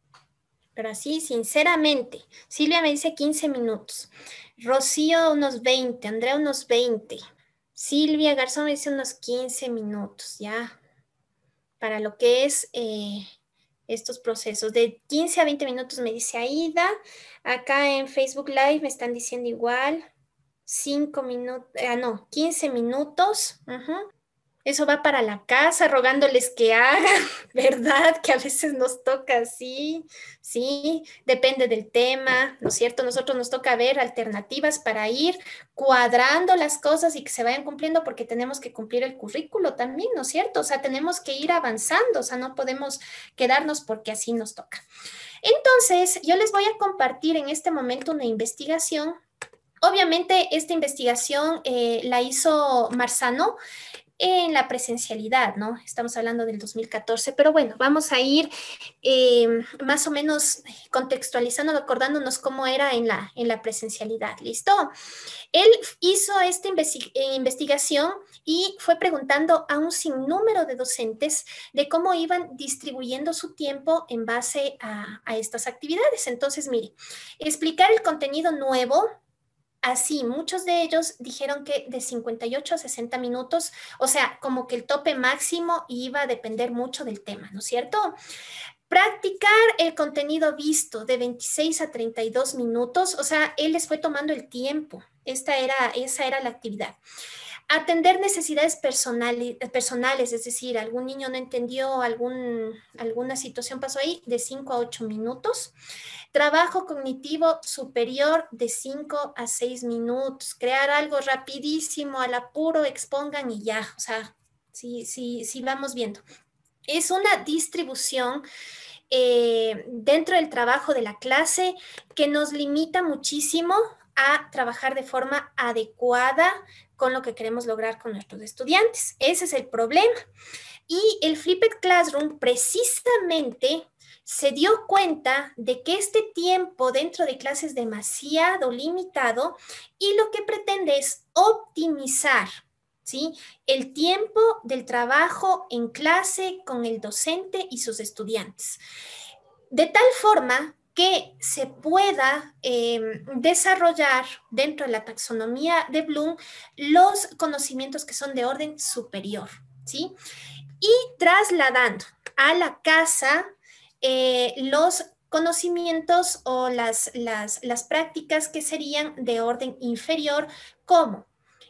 pero así, sinceramente. Silvia me dice quince minutos, Rocío unos veinte, Andrea unos veinte. Silvia Garzón me dice unos quince minutos, ya, para lo que es eh, estos procesos. De quince a veinte minutos me dice Aida. Acá en Facebook Live me están diciendo igual. cinco minutos, ah, no, quince minutos. Uh-huh. Eso va para la casa, rogándoles que hagan, ¿verdad? Que a veces nos toca así, sí, depende del tema, ¿no es cierto? Nosotros nos toca ver alternativas para ir cuadrando las cosas y que se vayan cumpliendo porque tenemos que cumplir el currículo también, ¿no es cierto? O sea, tenemos que ir avanzando, o sea, no podemos quedarnos porque así nos toca. Entonces, yo les voy a compartir en este momento una investigación. Obviamente, esta investigación eh, la hizo Marzano en la presencialidad, ¿no? Estamos hablando del dos mil catorce, pero bueno, vamos a ir eh, más o menos contextualizando, acordándonos cómo era en la, en la presencialidad, ¿listo? Él hizo esta investi- investigación y fue preguntando a un sinnúmero de docentes de cómo iban distribuyendo su tiempo en base a, a estas actividades. Entonces, mire, explicar el contenido nuevo. Así, muchos de ellos dijeron que de cincuenta y ocho a sesenta minutos, o sea, como que el tope máximo iba a depender mucho del tema, ¿no es cierto? Practicar el contenido visto de veintiséis a treinta y dos minutos, o sea, él les fue tomando el tiempo. Esta era, esa era la actividad. Atender necesidades personales, personales, es decir, algún niño no entendió, algún, alguna situación pasó ahí, de cinco a ocho minutos. Trabajo cognitivo superior de cinco a seis minutos. Crear algo rapidísimo, al apuro, expongan y ya. O sea, sí, sí, sí vamos viendo. Es una distribución eh, dentro del trabajo de la clase que nos limita muchísimo a trabajar de forma adecuada con lo que queremos lograr con nuestros estudiantes. Ese es el problema. Y el Flipped Classroom precisamente se dio cuenta de que este tiempo dentro de clase es demasiado limitado y lo que pretende es optimizar, ¿sí?, el tiempo del trabajo en clase con el docente y sus estudiantes. De tal forma que se pueda eh, desarrollar dentro de la taxonomía de Bloom los conocimientos que son de orden superior, ¿sí? Y trasladando a la casa eh, los conocimientos o las, las, las prácticas que serían de orden inferior, como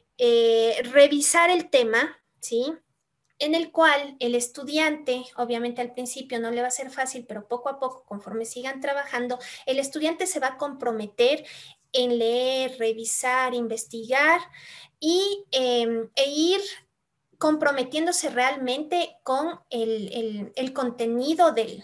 eh, revisar el tema, ¿sí?, en el cual el estudiante, obviamente al principio no le va a ser fácil, pero poco a poco, conforme sigan trabajando, el estudiante se va a comprometer en leer, revisar, investigar y, eh, e ir comprometiéndose realmente con el, el, el contenido del,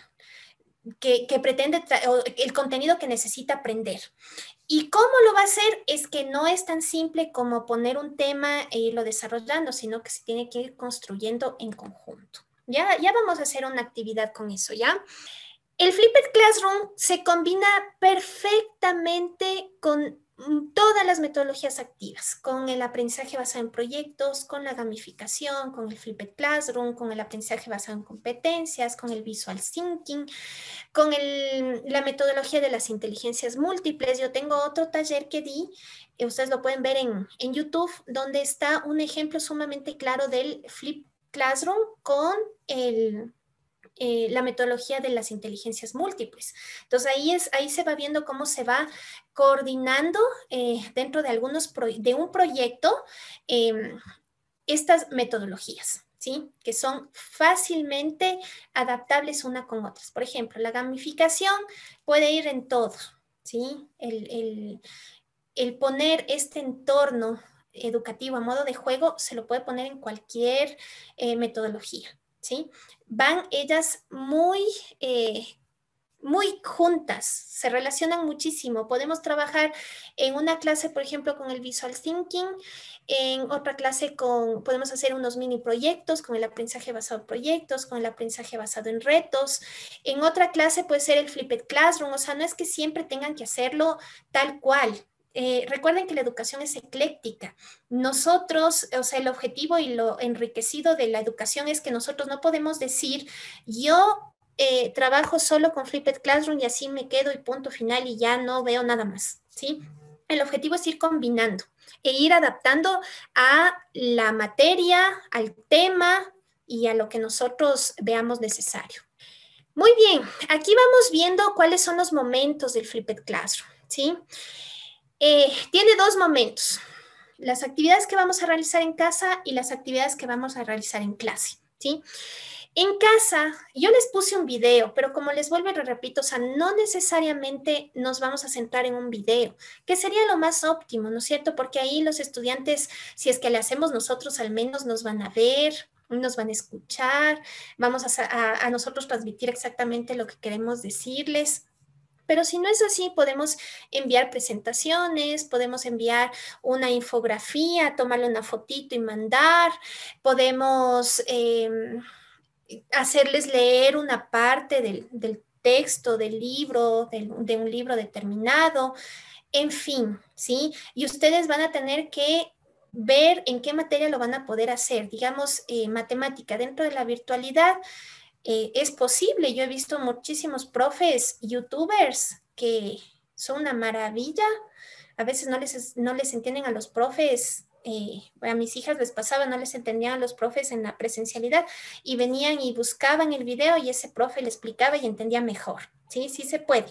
que, que pretende, el contenido que necesita aprender. ¿Y cómo lo va a hacer? Es que no es tan simple como poner un tema e irlo desarrollando, sino que se tiene que ir construyendo en conjunto. Ya, ya vamos a hacer una actividad con eso, ¿ya? El Flipped Classroom se combina perfectamente con todas las metodologías activas, con el aprendizaje basado en proyectos, con la gamificación, con el Flipped Classroom, con el aprendizaje basado en competencias, con el Visual Thinking, con el, la metodología de las inteligencias múltiples. Yo tengo otro taller que di, eh, ustedes lo pueden ver en, en YouTube, donde está un ejemplo sumamente claro del Flipped Classroom con el... Eh, la metodología de las inteligencias múltiples. Entonces ahí, es, ahí se va viendo cómo se va coordinando eh, dentro de, algunos pro, de un proyecto eh, estas metodologías, ¿sí?, que son fácilmente adaptables una con otras. Por ejemplo, la gamificación puede ir en todo, ¿sí? El, el, el poner este entorno educativo a modo de juego se lo puede poner en cualquier eh, metodología, ¿sí? Van ellas muy, eh, muy juntas, se relacionan muchísimo. Podemos trabajar en una clase, por ejemplo, con el Visual Thinking, en otra clase con, podemos hacer unos mini proyectos con el aprendizaje basado en proyectos, con el aprendizaje basado en retos. En otra clase puede ser el Flipped Classroom, o sea, no es que siempre tengan que hacerlo tal cual. Eh, recuerden que la educación es ecléctica. Nosotros, o sea, el objetivo y lo enriquecido de la educación es que nosotros no podemos decir, yo eh, trabajo solo con Flipped Classroom y así me quedo y punto final y ya no veo nada más, ¿sí? El objetivo es ir combinando e ir adaptando a la materia, al tema y a lo que nosotros veamos necesario. Muy bien, aquí vamos viendo cuáles son los momentos del Flipped Classroom, ¿sí? Eh, tiene dos momentos. las actividades que vamos a realizar en casa y las actividades que vamos a realizar en clase, ¿sí? En casa, yo les puse un video, pero como les vuelvo y les repito, o sea, no necesariamente nos vamos a centrar en un video, que sería lo más óptimo, ¿no es cierto? Porque ahí los estudiantes, si es que le hacemos nosotros, al menos nos van a ver, nos van a escuchar, vamos a, a, a nosotros transmitir exactamente lo que queremos decirles. Pero si no es así, podemos enviar presentaciones, podemos enviar una infografía, tomarle una fotito y mandar, podemos eh, hacerles leer una parte del, del texto, del libro, del, de un libro determinado, en fin, ¿sí? Y ustedes van a tener que ver en qué materia lo van a poder hacer. Digamos, eh, matemática dentro de la virtualidad. Eh, es posible, yo he visto muchísimos profes, youtubers que son una maravilla, a veces no les, no les entienden a los profes, eh, a mis hijas les pasaba, no les entendían a los profes en la presencialidad y venían y buscaban el video y ese profe le explicaba y entendía mejor, ¿sí? Sí se puede.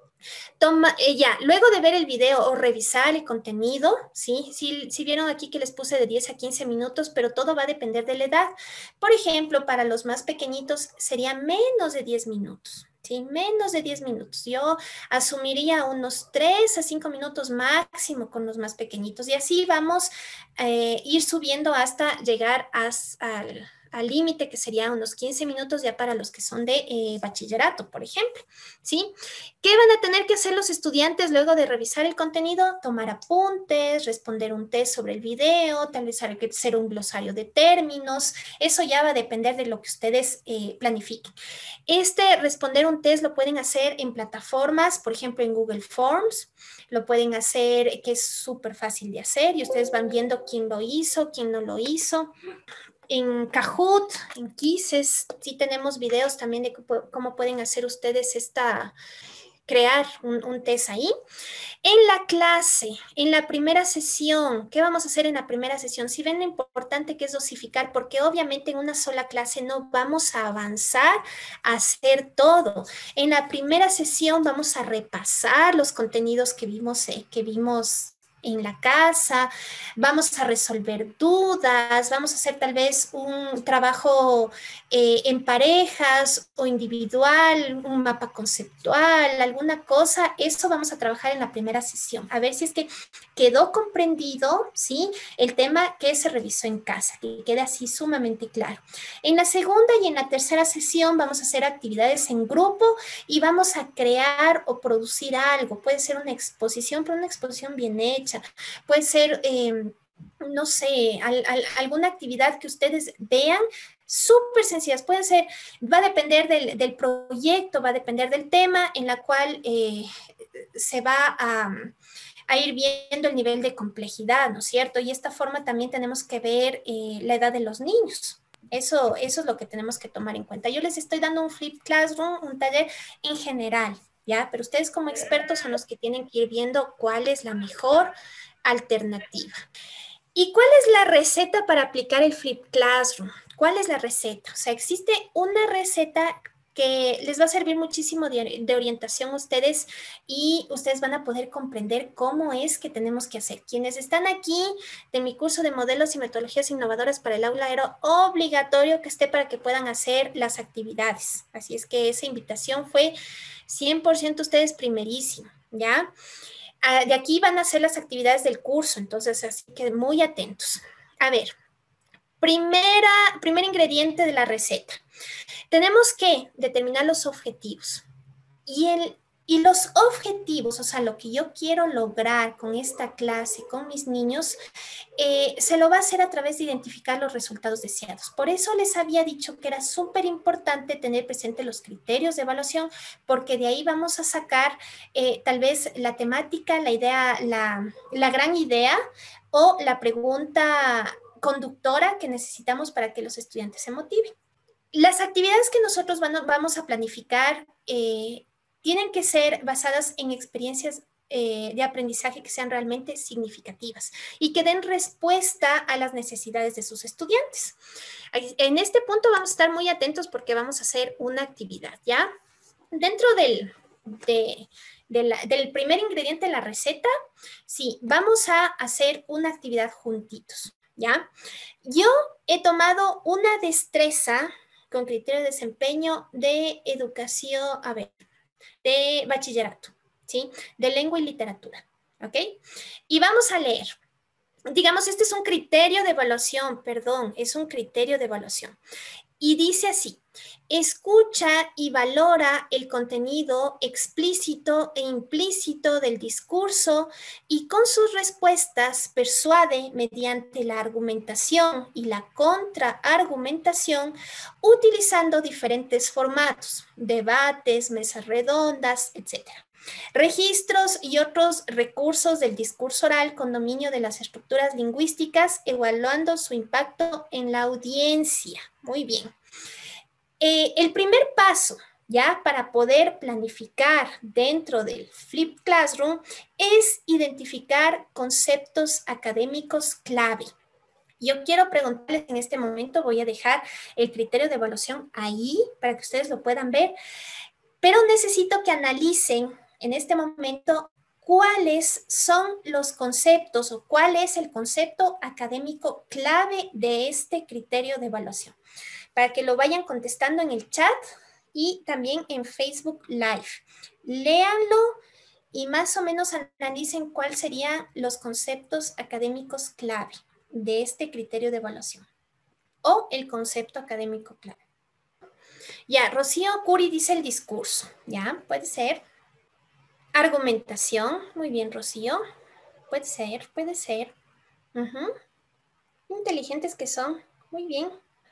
Toma, eh, ya, luego de ver el video o revisar el contenido, ¿sí? Sí, sí vieron aquí que les puse de diez a quince minutos, pero todo va a depender de la edad. Por ejemplo, para los más pequeñitos sería menos de diez minutos, ¿sí? Menos de diez minutos. Yo asumiría unos tres a cinco minutos máximo con los más pequeñitos y así vamos a eh, ir subiendo hasta llegar a, al al límite que sería unos quince minutos ya para los que son de eh, bachillerato, por ejemplo, ¿sí? ¿Qué van a tener que hacer los estudiantes luego de revisar el contenido? Tomar apuntes, responder un test sobre el video, tal vez hacer un glosario de términos, eso ya va a depender de lo que ustedes eh, planifiquen. Este responder un test lo pueden hacer en plataformas, por ejemplo en Google Forms, lo pueden hacer, que es súper fácil de hacer y ustedes van viendo quién lo hizo, quién no lo hizo. En Kahoot, en Quizzes, sí tenemos videos también de cómo pueden hacer ustedes esta, crear un, un test ahí. En la clase, en la primera sesión, ¿qué vamos a hacer en la primera sesión? Si ven lo importante que es dosificar, porque obviamente en una sola clase no vamos a avanzar a hacer todo. En la primera sesión vamos a repasar los contenidos que vimos, eh, que vimos en la casa, vamos a resolver dudas, vamos a hacer tal vez un trabajo eh, en parejas o individual, un mapa conceptual, alguna cosa, eso vamos a trabajar en la primera sesión, a ver si es que quedó comprendido, ¿sí? El tema que se revisó en casa, que quede así sumamente claro. En la segunda y en la tercera sesión vamos a hacer actividades en grupo y vamos a crear o producir algo, puede ser una exposición, pero una exposición bien hecha, puede ser, eh, no sé, al, al, alguna actividad que ustedes vean, súper sencillas, pueden ser, va a depender del, del proyecto, va a depender del tema en la cual eh, se va a, a ir viendo el nivel de complejidad, ¿no es cierto? Y de esta forma también tenemos que ver eh, la edad de los niños. Eso, eso es lo que tenemos que tomar en cuenta. Yo les estoy dando un flip classroom, un taller en general, ¿ya? Pero ustedes como expertos son los que tienen que ir viendo cuál es la mejor alternativa. ¿Y cuál es la receta para aplicar el Flip Classroom? ¿Cuál es la receta? O sea, existe una receta que les va a servir muchísimo de, de orientación a ustedes y ustedes van a poder comprender cómo es que tenemos que hacer. Quienes están aquí de mi curso de modelos y metodologías innovadoras para el aula, era obligatorio que esté para que puedan hacer las actividades. Así es que esa invitación fue cien por ciento ustedes primerísimo, ¿ya? De aquí van a ser las actividades del curso, entonces así que muy atentos. A ver, primera, primer ingrediente de la receta. Tenemos que determinar los objetivos. Y, el, y los objetivos, o sea, lo que yo quiero lograr con esta clase, con mis niños, eh, se lo va a hacer a través de identificar los resultados deseados. Por eso les había dicho que era súper importante tener presente los criterios de evaluación, porque de ahí vamos a sacar eh, tal vez la temática, la idea, la, la gran idea o la pregunta conductora que necesitamos para que los estudiantes se motiven. Las actividades que nosotros van, vamos a planificar eh, tienen que ser basadas en experiencias eh, de aprendizaje que sean realmente significativas y que den respuesta a las necesidades de sus estudiantes. En este punto vamos a estar muy atentos porque vamos a hacer una actividad, ¿ya? Dentro del, de de la, del primer ingrediente de la receta, sí, vamos a hacer una actividad juntitos, ¿ya? Yo he tomado una destreza con criterio de desempeño de educación, a ver, de bachillerato, ¿sí? De lengua y literatura, ¿ok? Y vamos a leer. Digamos, este es un criterio de evaluación, perdón, es un criterio de evaluación. Y dice así, escucha y valora el contenido explícito e implícito del discurso y con sus respuestas persuade mediante la argumentación y la contraargumentación utilizando diferentes formatos, debates, mesas redondas, etcétera. Registros y otros recursos del discurso oral con dominio de las estructuras lingüísticas, evaluando su impacto en la audiencia. Muy bien. Eh, el primer paso, ya, para poder planificar dentro del Flipped Classroom es identificar conceptos académicos clave. Yo quiero preguntarles en este momento, voy a dejar el criterio de evaluación ahí para que ustedes lo puedan ver, pero necesito que analicen en este momento cuáles son los conceptos o cuál es el concepto académico clave de este criterio de evaluación, para que lo vayan contestando en el chat y también en Facebook Live. Léanlo y más o menos analicen cuáles serían los conceptos académicos clave de este criterio de evaluación o el concepto académico clave. Ya, Rocío Curi dice el discurso, ya, puede ser. Argumentación, muy bien, Rocío. Puede ser, puede ser. Uh-huh. Inteligentes que son, muy bien.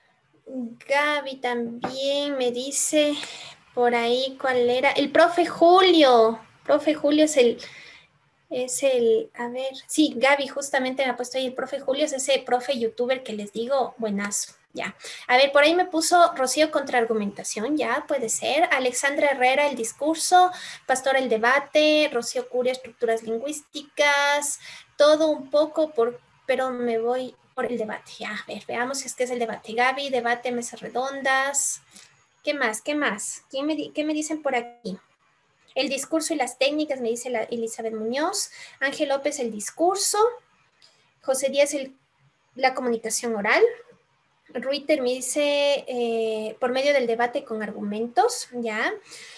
Gaby también me dice por ahí cuál era. El profe Julio. Profe Julio es el, es el, a ver, sí, Gaby justamente me ha puesto ahí el profe Julio, es ese profe youtuber que les digo, buenazo. Ya, a ver, por ahí me puso Rocío contraargumentación, ya, puede ser. Alexandra Herrera, el discurso. Pastor, el debate. Rocío Curia, estructuras lingüísticas. Todo un poco, por, pero me voy por el debate. Ya, a ver, veamos si es que es el debate. Gaby, debate, mesas redondas. ¿Qué más? ¿Qué más? ¿Quién me di- ¿Qué me dicen por aquí? El discurso y las técnicas, me dice la Elizabeth Muñoz. Ángel López, el discurso. José Díaz, el, la comunicación oral. Ruiter me dice eh, por medio del debate con argumentos, ¿ya?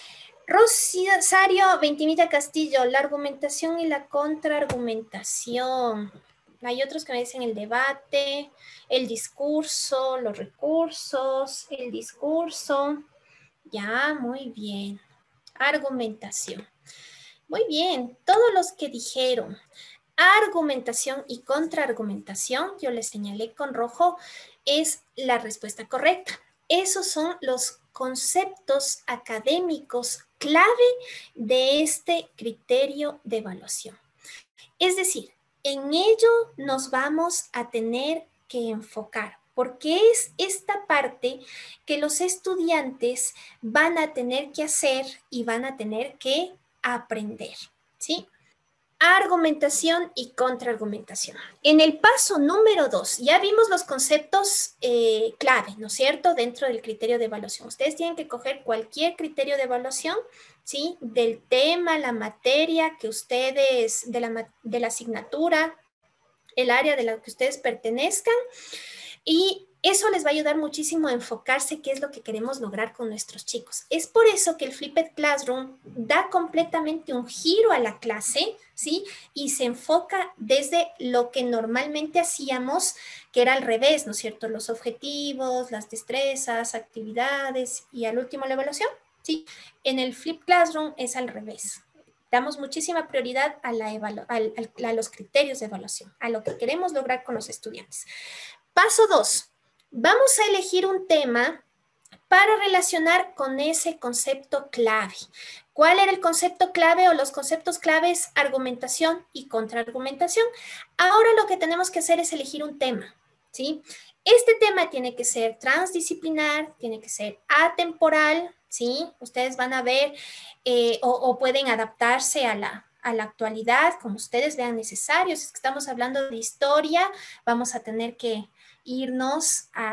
Rosario Ventimita Castillo, la argumentación y la contraargumentación. Hay otros que me dicen el debate, el discurso, los recursos, el discurso. Ya, muy bien. Argumentación. Muy bien, todos los que dijeron argumentación y contraargumentación, yo les señalé con rojo, es la respuesta correcta. Esos son los conceptos académicos clave de este criterio de evaluación. Es decir, en ello nos vamos a tener que enfocar, porque es esta parte que los estudiantes van a tener que hacer y van a tener que aprender, ¿sí? Argumentación y contraargumentación. En el paso número dos, ya vimos los conceptos eh, clave, ¿no es cierto?, dentro del criterio de evaluación. Ustedes tienen que coger cualquier criterio de evaluación, ¿sí?, del tema, la materia que ustedes, de la, de la asignatura, el área de la que ustedes pertenezcan, y eso les va a ayudar muchísimo a enfocarse qué es lo que queremos lograr con nuestros chicos. Es por eso que el Flipped Classroom da completamente un giro a la clase, ¿sí? Y se enfoca desde lo que normalmente hacíamos, que era al revés, ¿no es cierto? Los objetivos, las destrezas, actividades y al último la evaluación, ¿sí? En el Flipped Classroom es al revés. Damos muchísima prioridad a, la evalu- al, al, a los criterios de evaluación, a lo que queremos lograr con los estudiantes. Paso dos. Vamos a elegir un tema para relacionar con ese concepto clave. ¿Cuál era el concepto clave o los conceptos claves? Argumentación y contraargumentación. Ahora lo que tenemos que hacer es elegir un tema, ¿sí? Este tema tiene que ser transdisciplinar, tiene que ser atemporal, ¿sí? Ustedes van a ver eh, o, o pueden adaptarse a la, a la actualidad como ustedes vean necesario. Si es que estamos hablando de historia, vamos a tener que irnos al,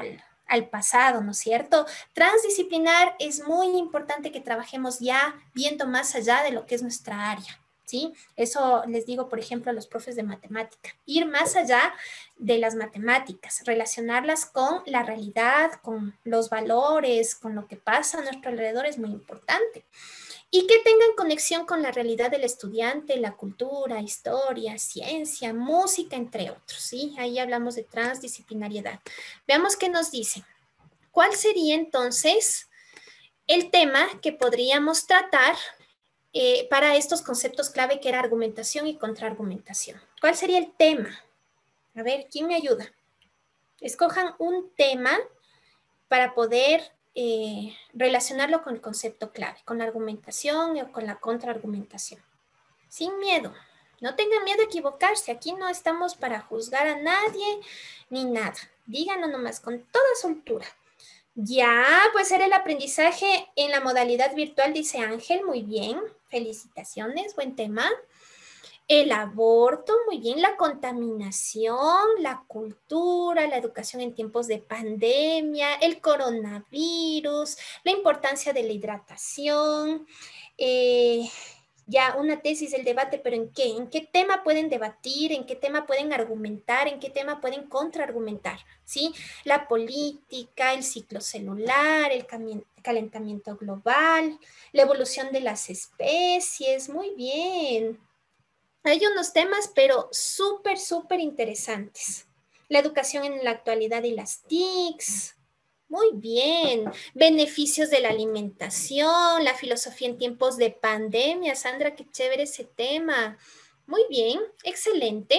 al pasado, ¿no es cierto? Transdisciplinar es muy importante que trabajemos ya viendo más allá de lo que es nuestra área. ¿Sí? Eso les digo, por ejemplo, a los profes de matemática, ir más allá de las matemáticas, relacionarlas con la realidad, con los valores, con lo que pasa a nuestro alrededor es muy importante. Y que tengan conexión con la realidad del estudiante, la cultura, historia, ciencia, música, entre otros, ¿sí? Ahí hablamos de transdisciplinariedad. Veamos qué nos dicen. ¿Cuál sería entonces el tema que podríamos tratar Eh, para estos conceptos clave que era argumentación y contraargumentación? ¿Cuál sería el tema? A ver, ¿quién me ayuda? Escojan un tema para poder eh, relacionarlo con el concepto clave, con la argumentación o con la contraargumentación. Sin miedo. No tengan miedo a equivocarse. Aquí no estamos para juzgar a nadie ni nada. Díganlo nomás con toda soltura. Ya, pues era el aprendizaje en la modalidad virtual, dice Ángel, muy bien, felicitaciones, buen tema. El aborto, muy bien, la contaminación, la cultura, la educación en tiempos de pandemia, el coronavirus, la importancia de la hidratación, eh, ya una tesis, el debate, pero ¿en qué? ¿En qué tema pueden debatir? ¿En qué tema pueden argumentar? ¿En qué tema pueden contraargumentar? ¿Sí? La política, el ciclo celular, el calentamiento global, la evolución de las especies, muy bien. Hay unos temas, pero súper, súper interesantes. La educación en la actualidad y las T I Cs. Muy bien. Beneficios de la alimentación, la filosofía en tiempos de pandemia. Sandra, qué chévere ese tema. Muy bien, excelente.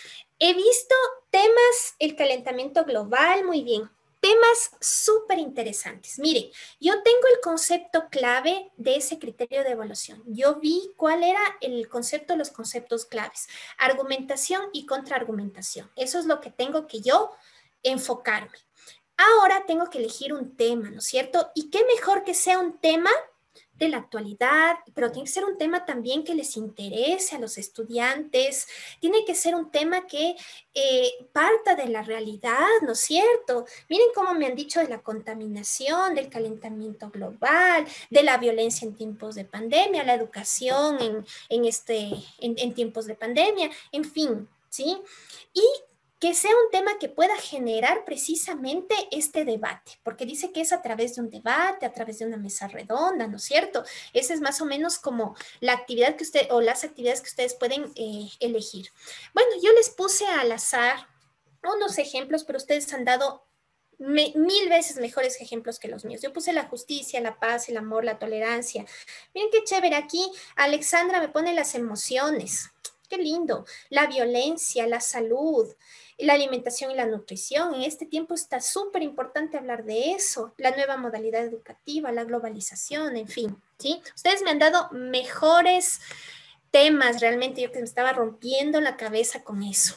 He visto temas, el calentamiento global, muy bien. Temas súper interesantes. Miren, yo tengo el concepto clave de ese criterio de evaluación. Yo vi cuál era el concepto, los conceptos claves. Argumentación y contraargumentación. Eso es lo que tengo que yo enfocarme. Ahora tengo que elegir un tema, ¿no es cierto? Y qué mejor que sea un tema de la actualidad, pero tiene que ser un tema también que les interese a los estudiantes, tiene que ser un tema que eh, parta de la realidad, ¿no es cierto? Miren cómo me han dicho de la contaminación, del calentamiento global, de la violencia en tiempos de pandemia, la educación en, en, este, en, en tiempos de pandemia, en fin, ¿sí? Y que sea un tema que pueda generar precisamente este debate, porque dice que es a través de un debate, a través de una mesa redonda, ¿no es cierto? Esa es más o menos como la actividad que usted, o las actividades que ustedes pueden eh, elegir. Bueno, yo les puse al azar unos ejemplos, pero ustedes han dado me, mil veces mejores ejemplos que los míos. Yo puse la justicia, la paz, el amor, la tolerancia. Miren qué chévere, aquí Alexandra me pone las emociones. Qué lindo. La violencia, la salud, la alimentación y la nutrición. En este tiempo está súper importante hablar de eso. La nueva modalidad educativa, la globalización, en fin, ¿sí? Ustedes me han dado mejores temas, realmente yo que me estaba rompiendo la cabeza con eso.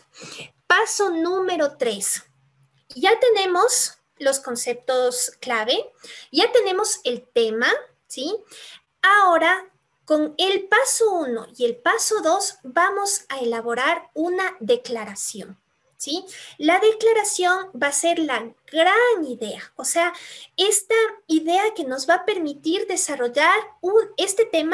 Paso número tres. Ya tenemos los conceptos clave, ya tenemos el tema, ¿sí? Ahora, con el paso uno y el paso dos, vamos a elaborar una declaración. ¿Sí? La declaración va a ser la gran idea, o sea, esta idea que nos va a permitir desarrollar un, este tema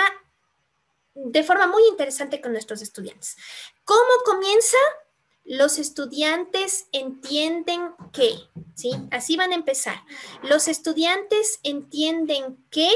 de forma muy interesante con nuestros estudiantes. ¿Cómo comienza? Los estudiantes entienden que, ¿sí? Así van a empezar. Los estudiantes entienden que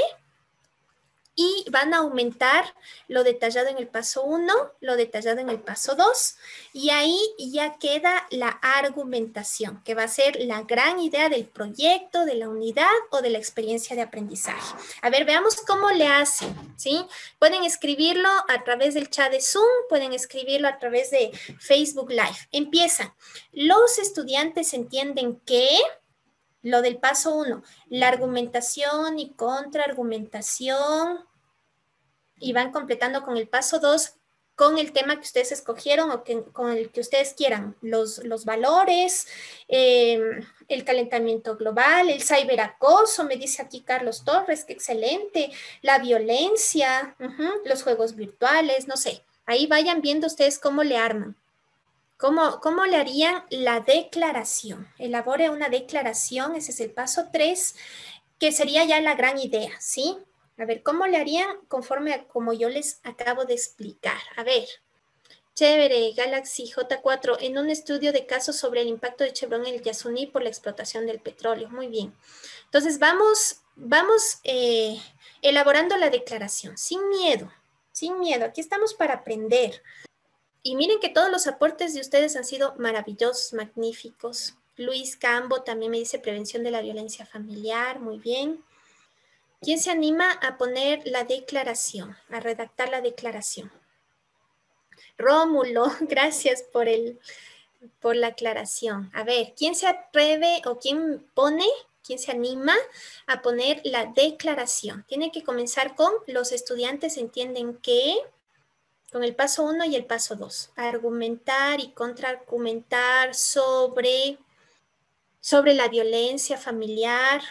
y van a aumentar lo detallado en el paso uno, lo detallado en el paso dos, y ahí ya queda la argumentación, que va a ser la gran idea del proyecto, de la unidad o de la experiencia de aprendizaje. A ver, veamos cómo le hacen, ¿sí? Pueden escribirlo a través del chat de Zoom, pueden escribirlo a través de Facebook Live. Empiezan. Los estudiantes entienden que... Lo del paso uno, la argumentación y contraargumentación, y van completando con el paso dos, con el tema que ustedes escogieron o que, con el que ustedes quieran, los, los valores, eh, el calentamiento global, el ciberacoso, me dice aquí Carlos Torres, que excelente, la violencia, uh-huh, los juegos virtuales, no sé, ahí vayan viendo ustedes cómo le arman. ¿Cómo, cómo le harían la declaración? Elabore una declaración, ese es el paso tres, que sería ya la gran idea, ¿sí? A ver, ¿cómo le harían conforme a como yo les acabo de explicar? A ver, chévere, Galaxy J cuatro, en un estudio de casos sobre el impacto de Chevron en el Yasuní por la explotación del petróleo. Muy bien. Entonces, vamos, vamos eh, elaborando la declaración, sin miedo, sin miedo. Aquí estamos para aprender. Y miren que todos los aportes de ustedes han sido maravillosos, magníficos. Luis Cambo también me dice prevención de la violencia familiar, muy bien. ¿Quién se anima a poner la declaración, a redactar la declaración? Rómulo, gracias por, el, por la aclaración. A ver, ¿quién se atreve o quién pone, quién se anima a poner la declaración? Tiene que comenzar con los estudiantes entienden que... Con el paso uno y el paso dos. Argumentar y contraargumentar sobre, sobre la violencia familiar.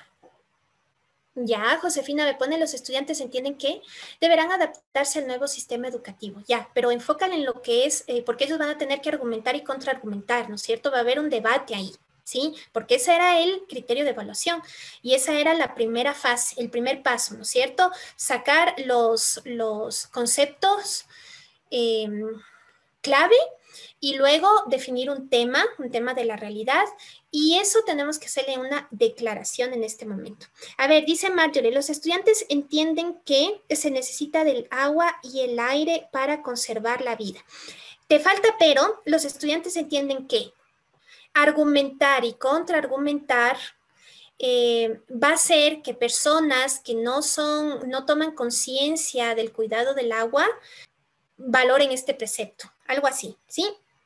Ya, Josefina me pone, los estudiantes entienden que deberán adaptarse al nuevo sistema educativo. Ya, pero enfocan en lo que es, eh, porque ellos van a tener que argumentar y contraargumentar, ¿no es cierto? Va a haber un debate ahí, ¿sí? Porque ese era el criterio de evaluación y esa era la primera fase, el primer paso, ¿no es cierto? Sacar los, los conceptos Eh, clave y luego definir un tema, un tema de la realidad y eso tenemos que hacerle una declaración en este momento. A ver, dice Marjorie, los estudiantes entienden que se necesita del agua y el aire para conservar la vida. Te falta, pero los estudiantes entienden que argumentar y contraargumentar Eh, va a ser que personas que no son, no toman conciencia del cuidado del agua, valoren este precepto, algo así, ¿sí?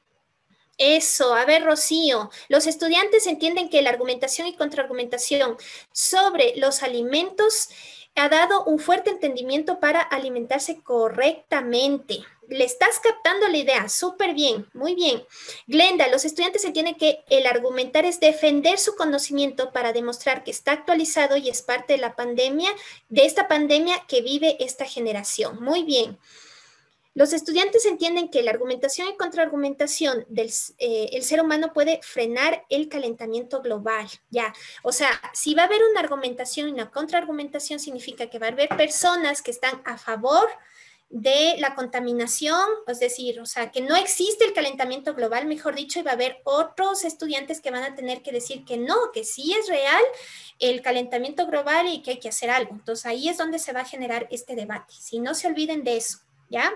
Eso, a ver, Rocío, los estudiantes entienden que la argumentación y contraargumentación sobre los alimentos ha dado un fuerte entendimiento para alimentarse correctamente. Le estás captando la idea, súper bien, muy bien. Glenda, los estudiantes entienden que el argumentar es defender su conocimiento para demostrar que está actualizado y es parte de la pandemia, de esta pandemia que vive esta generación. Muy bien. Los estudiantes entienden que la argumentación y contraargumentación del eh, el ser humano puede frenar el calentamiento global, ya. O sea, si va a haber una argumentación y una contraargumentación, significa que va a haber personas que están a favor de la contaminación, es decir, o sea, que no existe el calentamiento global, mejor dicho, y va a haber otros estudiantes que van a tener que decir que no, que sí es real el calentamiento global y que hay que hacer algo. Entonces, ahí es donde se va a generar este debate. Si no se olviden de eso, ¿ya?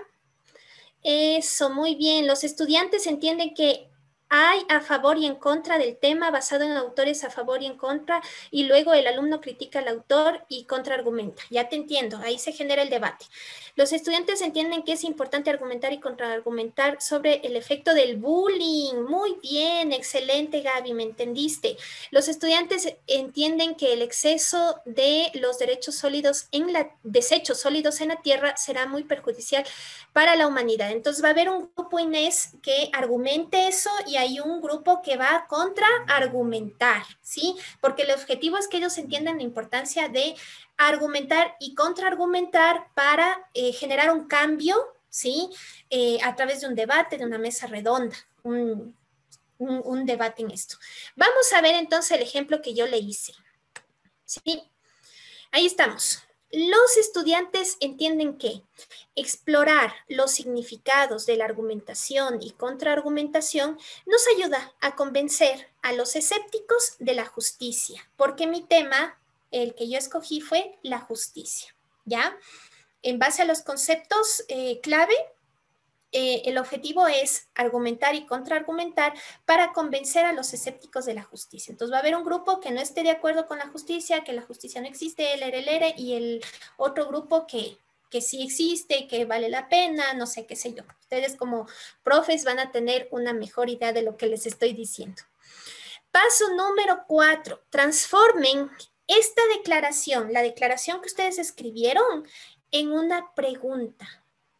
Eso, muy bien. Los estudiantes entienden que hay a favor y en contra del tema basado en autores a favor y en contra y luego el alumno critica al autor y contraargumenta. Ya te entiendo, ahí se genera el debate. Los estudiantes entienden que es importante argumentar y contraargumentar sobre el efecto del bullying. Muy bien, excelente Gaby, me entendiste. Los estudiantes entienden que el exceso de los derechos sólidos en la, desechos sólidos en la tierra será muy perjudicial para la humanidad. Entonces va a haber un grupo, Inés, que argumente eso y hay un grupo que va a contraargumentar, ¿sí? Porque el objetivo es que ellos entiendan la importancia de argumentar y contraargumentar para eh, generar un cambio, ¿sí? Eh, a través de un debate, de una mesa redonda, un, un, un debate en esto. Vamos a ver entonces el ejemplo que yo le hice, ¿sí? Ahí estamos. Los estudiantes entienden que explorar los significados de la argumentación y contraargumentación nos ayuda a convencer a los escépticos de la justicia, porque mi tema, el que yo escogí, fue la justicia, ¿ya? En base a los conceptos eh, clave, Eh, el objetivo es argumentar y contraargumentar para convencer a los escépticos de la justicia. Entonces va a haber un grupo que no esté de acuerdo con la justicia, que la justicia no existe, el ere, el ere, y el otro grupo que, que sí existe, que vale la pena, no sé, qué sé yo. Ustedes como profes van a tener una mejor idea de lo que les estoy diciendo. Paso número cuatro, transformen esta declaración, la declaración que ustedes escribieron, en una pregunta.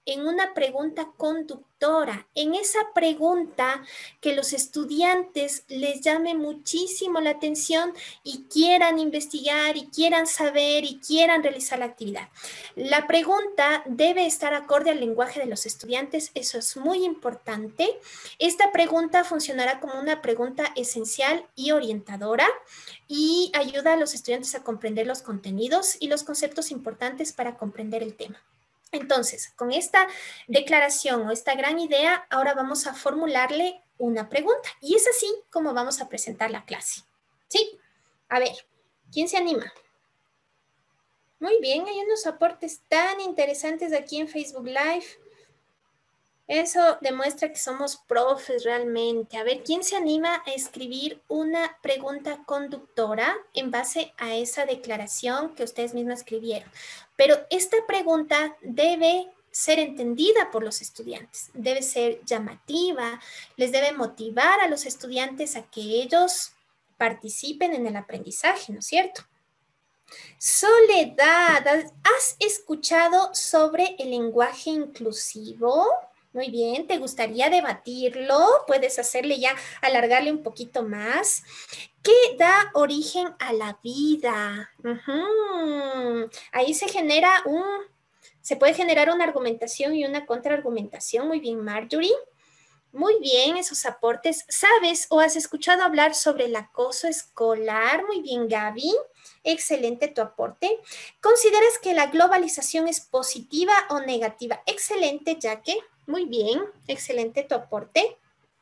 en una pregunta conductora, en esa pregunta que los estudiantes les llame muchísimo la atención y quieran investigar y quieran saber y quieran realizar la actividad. La pregunta debe estar acorde al lenguaje de los estudiantes, eso es muy importante. Esta pregunta funcionará como una pregunta esencial y orientadora y ayuda a los estudiantes a comprender los contenidos y los conceptos importantes para comprender el tema. Entonces, con esta declaración o esta gran idea, ahora vamos a formularle una pregunta. Y es así como vamos a presentar la clase. ¿Sí? A ver, ¿quién se anima? Muy bien, hay unos aportes tan interesantes aquí en Facebook Live. Eso demuestra que somos profes realmente. A ver, ¿quién se anima a escribir una pregunta conductora en base a esa declaración que ustedes mismos escribieron? Pero esta pregunta debe ser entendida por los estudiantes, debe ser llamativa, les debe motivar a los estudiantes a que ellos participen en el aprendizaje, ¿no es cierto? Soledad, ¿has escuchado sobre el lenguaje inclusivo? Muy bien, ¿te gustaría debatirlo? Puedes hacerle ya, alargarle un poquito más. ¿Qué da origen a la vida? Uh-huh. Ahí se genera un, se puede generar una argumentación y una contraargumentación. Muy bien, Marjorie. Muy bien, esos aportes. ¿Sabes o has escuchado hablar sobre el acoso escolar? Muy bien, Gaby. Excelente tu aporte. ¿Consideras que la globalización es positiva o negativa? Excelente, Jaque. Muy bien, excelente tu aporte.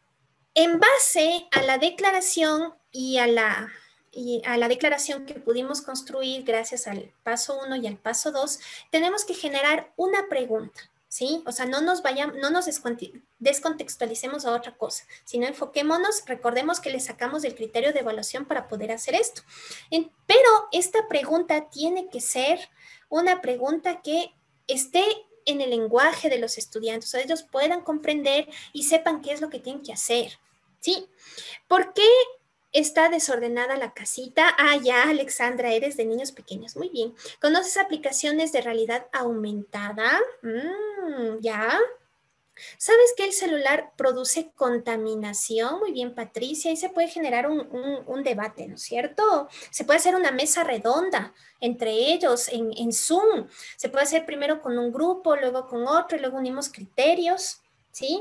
En base a la declaración y a la, y a la declaración que pudimos construir gracias al paso uno y al paso dos, tenemos que generar una pregunta, ¿sí? O sea, no nos vayamos, no nos descontextualicemos a otra cosa, sino enfoquémonos, recordemos que le sacamos el criterio de evaluación para poder hacer esto. En, pero esta pregunta tiene que ser una pregunta que esté en el lenguaje de los estudiantes, o sea, ellos puedan comprender y sepan qué es lo que tienen que hacer, ¿sí? ¿Por qué está desordenada la casita? Ah, ya, Alexandra, eres de niños pequeños. Muy bien. ¿Conoces aplicaciones de realidad aumentada? Mm, ya. ¿Sabes que el celular produce contaminación? Muy bien, Patricia. Ahí se puede generar un, un, un debate, ¿no es cierto? Se puede hacer una mesa redonda entre ellos en, en Zoom. Se puede hacer primero con un grupo, luego con otro, y luego unimos criterios, ¿sí?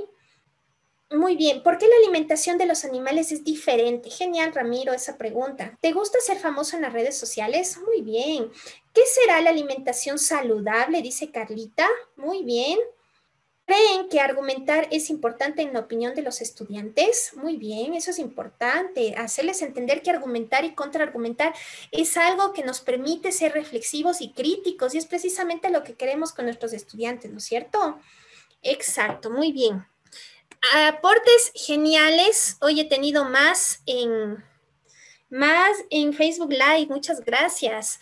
Muy bien. ¿Por qué la alimentación de los animales es diferente? Genial, Ramiro, esa pregunta. ¿Te gusta ser famoso en las redes sociales? Muy bien. ¿Qué será la alimentación saludable? Dice Carlita. Muy bien. ¿Creen que argumentar es importante en la opinión de los estudiantes? Muy bien, eso es importante. Hacerles entender que argumentar y contraargumentar es algo que nos permite ser reflexivos y críticos y es precisamente lo que queremos con nuestros estudiantes, ¿no es cierto? Exacto, muy bien. Aportes geniales. Hoy he tenido más en, más en Facebook Live. Muchas gracias.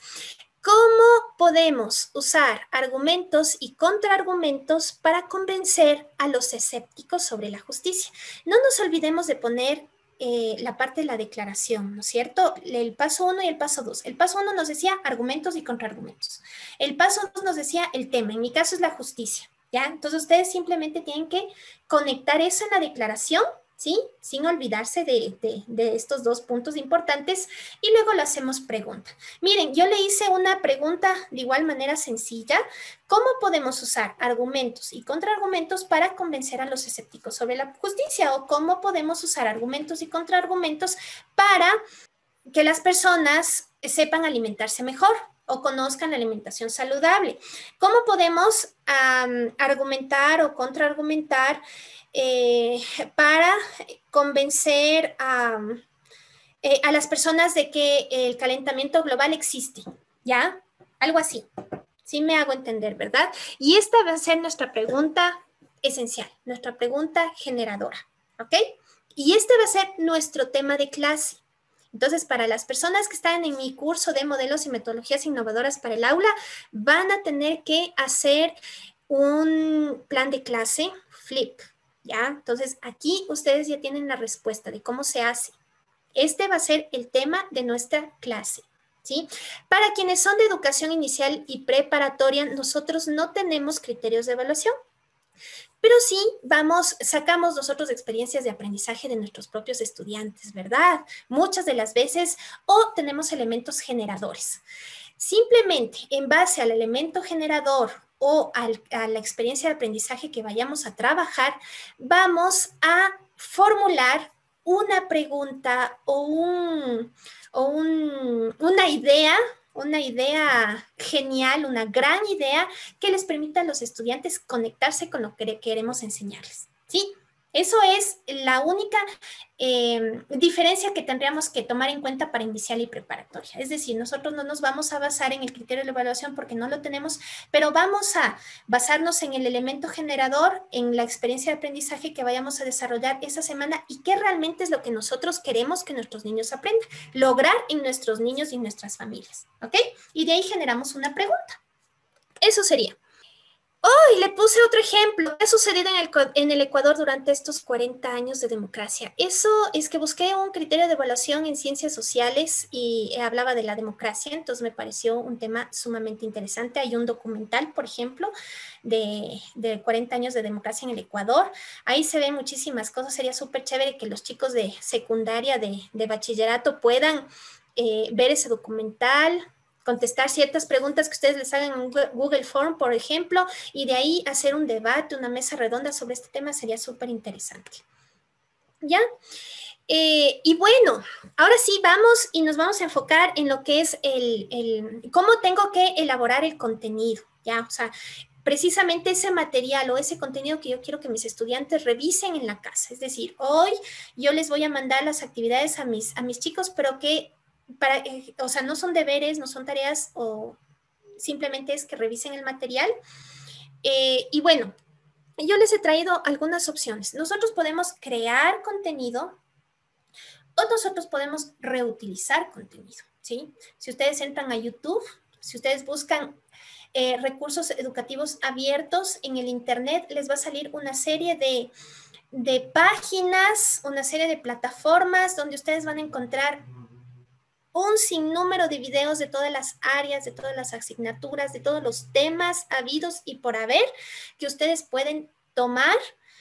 ¿Cómo podemos usar argumentos y contraargumentos para convencer a los escépticos sobre la justicia? No nos olvidemos de poner eh, la parte de la declaración, ¿no es cierto? El paso uno y el paso dos. El paso uno nos decía argumentos y contraargumentos. El paso dos nos decía el tema. En mi caso es la justicia, ¿ya? Entonces ustedes simplemente tienen que conectar eso en la declaración, ¿sí? Sin olvidarse de, de, de estos dos puntos importantes y luego le hacemos pregunta. Miren, yo le hice una pregunta de igual manera sencilla. ¿Cómo podemos usar argumentos y contraargumentos para convencer a los escépticos sobre la justicia? ¿O cómo podemos usar argumentos y contraargumentos para que las personas sepan alimentarse mejor o conozcan la alimentación saludable? ¿Cómo podemos um, argumentar o contraargumentar Eh, para convencer a, eh, a las personas de que el calentamiento global existe? ¿Ya? Algo así. Sí me hago entender, ¿verdad? Y esta va a ser nuestra pregunta esencial, nuestra pregunta generadora, ¿ok? Y este va a ser nuestro tema de clase. Entonces, para las personas que están en mi curso de modelos y metodologías innovadoras para el aula, van a tener que hacer un plan de clase, flip, ¿ya? Entonces, aquí ustedes ya tienen la respuesta de cómo se hace. Este va a ser el tema de nuestra clase, ¿sí? Para quienes son de educación inicial y preparatoria, nosotros no tenemos criterios de evaluación, Pero sí, vamos, sacamos nosotros experiencias de aprendizaje de nuestros propios estudiantes, ¿verdad? Muchas de las veces, o tenemos elementos generadores. Simplemente en base al elemento generador o al, a la experiencia de aprendizaje que vayamos a trabajar, vamos a formular una pregunta o, un, o un, una idea, una idea genial, una gran idea que les permita a los estudiantes conectarse con lo que queremos enseñarles, ¿sí? Eso es la única eh, diferencia que tendríamos que tomar en cuenta para inicial y preparatoria. Es decir, nosotros no nos vamos a basar en el criterio de evaluación porque no lo tenemos, pero vamos a basarnos en el elemento generador, en la experiencia de aprendizaje que vayamos a desarrollar esa semana y qué realmente es lo que nosotros queremos que nuestros niños aprendan, lograr en nuestros niños y en nuestras familias, ¿ok? Y de ahí generamos una pregunta. Eso sería. Oh, y le puse otro ejemplo. ¿Qué ha sucedido en el, en el Ecuador durante estos cuarenta años de democracia? Eso es que busqué un criterio de evaluación en ciencias sociales y hablaba de la democracia, entonces me pareció un tema sumamente interesante. Hay un documental, por ejemplo, de, de cuarenta años de democracia en el Ecuador. Ahí se ven muchísimas cosas. Sería súper chévere que los chicos de secundaria, de, de bachillerato puedan eh, ver ese documental, contestar ciertas preguntas que ustedes les hagan en Google Form, por ejemplo, y de ahí hacer un debate, una mesa redonda sobre este tema sería súper interesante. ¿Ya? Eh, y bueno, ahora sí vamos y nos vamos a enfocar en lo que es el, el cómo tengo que elaborar el contenido, ¿ya? O sea, precisamente ese material o ese contenido que yo quiero que mis estudiantes revisen en la casa. Es decir, hoy yo les voy a mandar las actividades a mis, a mis chicos, pero que para, eh, o sea, no son deberes, no son tareas, o simplemente es que revisen el material. Eh, y bueno, yo les he traído algunas opciones. Nosotros podemos crear contenido o nosotros podemos reutilizar contenido, ¿sí? Si ustedes entran a YouTube, si ustedes buscan eh, recursos educativos abiertos en el Internet, les va a salir una serie de, de páginas, una serie de plataformas donde ustedes van a encontrar un sinnúmero de videos de todas las áreas, de todas las asignaturas, de todos los temas habidos y por haber que ustedes pueden tomar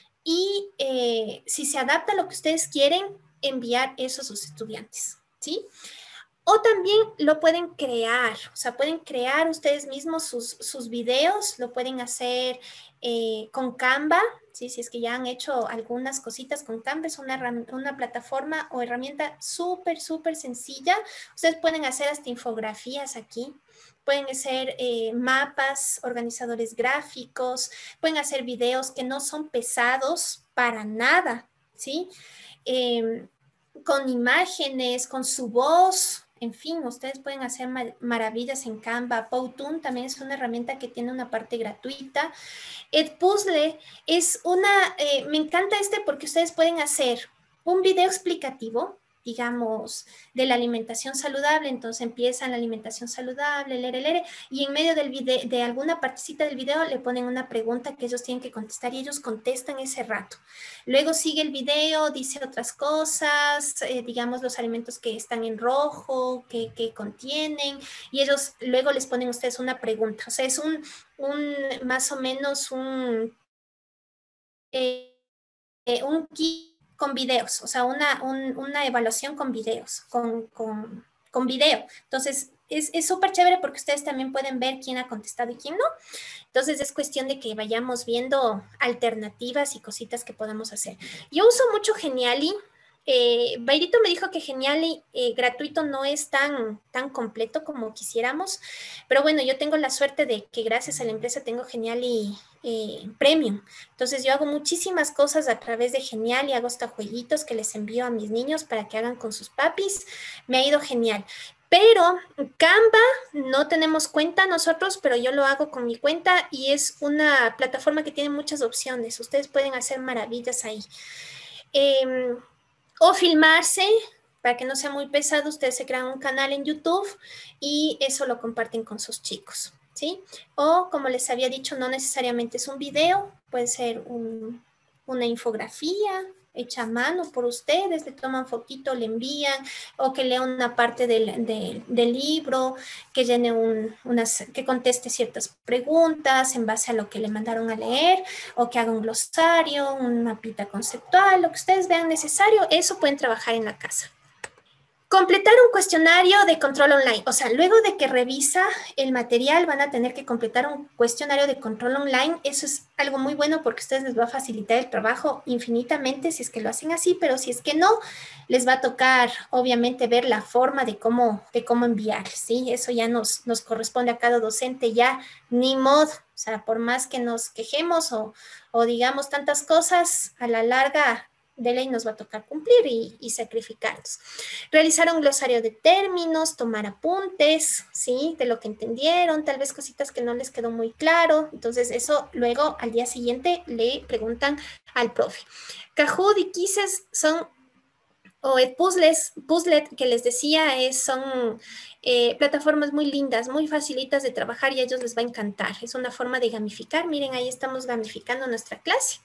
y eh, si se adapta a lo que ustedes quieren, enviar eso a sus estudiantes, ¿sí? O también lo pueden crear, o sea, pueden crear ustedes mismos sus, sus videos, lo pueden hacer eh, con Canva, ¿sí? Si es que ya han hecho algunas cositas con Canva, es una, una plataforma o herramienta súper, súper sencilla. Ustedes pueden hacer hasta infografías aquí, pueden hacer eh, mapas, organizadores gráficos, pueden hacer videos que no son pesados para nada, ¿sí? Eh, con imágenes, con su voz. En fin, ustedes pueden hacer mar maravillas en Canva. Powtoon también es una herramienta que tiene una parte gratuita. Edpuzzle es una, eh, me encanta este porque ustedes pueden hacer un video explicativo, digamos, de la alimentación saludable. Entonces empiezan la alimentación saludable, lere, lere, y en medio del video, de alguna partecita del video le ponen una pregunta que ellos tienen que contestar y ellos contestan ese rato. Luego sigue el video, dice otras cosas, eh, digamos los alimentos que están en rojo, que, que contienen, y ellos luego les ponen a ustedes una pregunta. O sea, es un, un más o menos un, eh, eh, un kit con videos, o sea, una, un, una evaluación con videos, con, con, con video. Entonces, es súper chévere porque ustedes también pueden ver quién ha contestado y quién no. Entonces, es cuestión de que vayamos viendo alternativas y cositas que podamos hacer. Yo uso mucho Geniali. Eh, Bairito me dijo que Geniali eh, gratuito no es tan, tan completo como quisiéramos, pero bueno, yo tengo la suerte de que gracias a la empresa tengo Geniali eh, Premium. Entonces yo hago muchísimas cosas a través de Geniali, hago hasta jueguitos que les envío a mis niños para que hagan con sus papis. Me ha ido genial. Pero Canva no tenemos cuenta nosotros, pero yo lo hago con mi cuenta y es una plataforma que tiene muchas opciones. Ustedes pueden hacer maravillas ahí. Eh, o filmarse, para que no sea muy pesado, ustedes se crean un canal en YouTube y eso lo comparten con sus chicos, ¿sí? O como les había dicho, no necesariamente es un video, puede ser un, una infografía, hecha a mano por ustedes, le toman fotito, le envían, o que lea una parte del, del, del libro, que llene un, unas, que conteste ciertas preguntas en base a lo que le mandaron a leer, o que haga un glosario, un mapita conceptual, lo que ustedes vean necesario, eso pueden trabajar en la casa. Completar un cuestionario de control online. O sea, luego de que revisa el material, van a tener que completar un cuestionario de control online. Eso es algo muy bueno porque a ustedes les va a facilitar el trabajo infinitamente si es que lo hacen así, pero si es que no, les va a tocar, obviamente, ver la forma de cómo, de cómo enviar, ¿sí? Eso ya nos, nos corresponde a cada docente, ya ni modo. O sea, por más que nos quejemos o, o digamos tantas cosas, a la larga de ley nos va a tocar cumplir y, y sacrificarnos. Realizar un glosario de términos, tomar apuntes, ¿sí? De lo que entendieron, tal vez cositas que no les quedó muy claro. Entonces, eso luego al día siguiente le preguntan al profe. Kahoot y Quizzes son, o el Puzzles, Puzzlet que les decía, es, son eh, plataformas muy lindas, muy facilitas de trabajar y a ellos les va a encantar. Es una forma de gamificar. Miren, ahí estamos gamificando nuestra clase.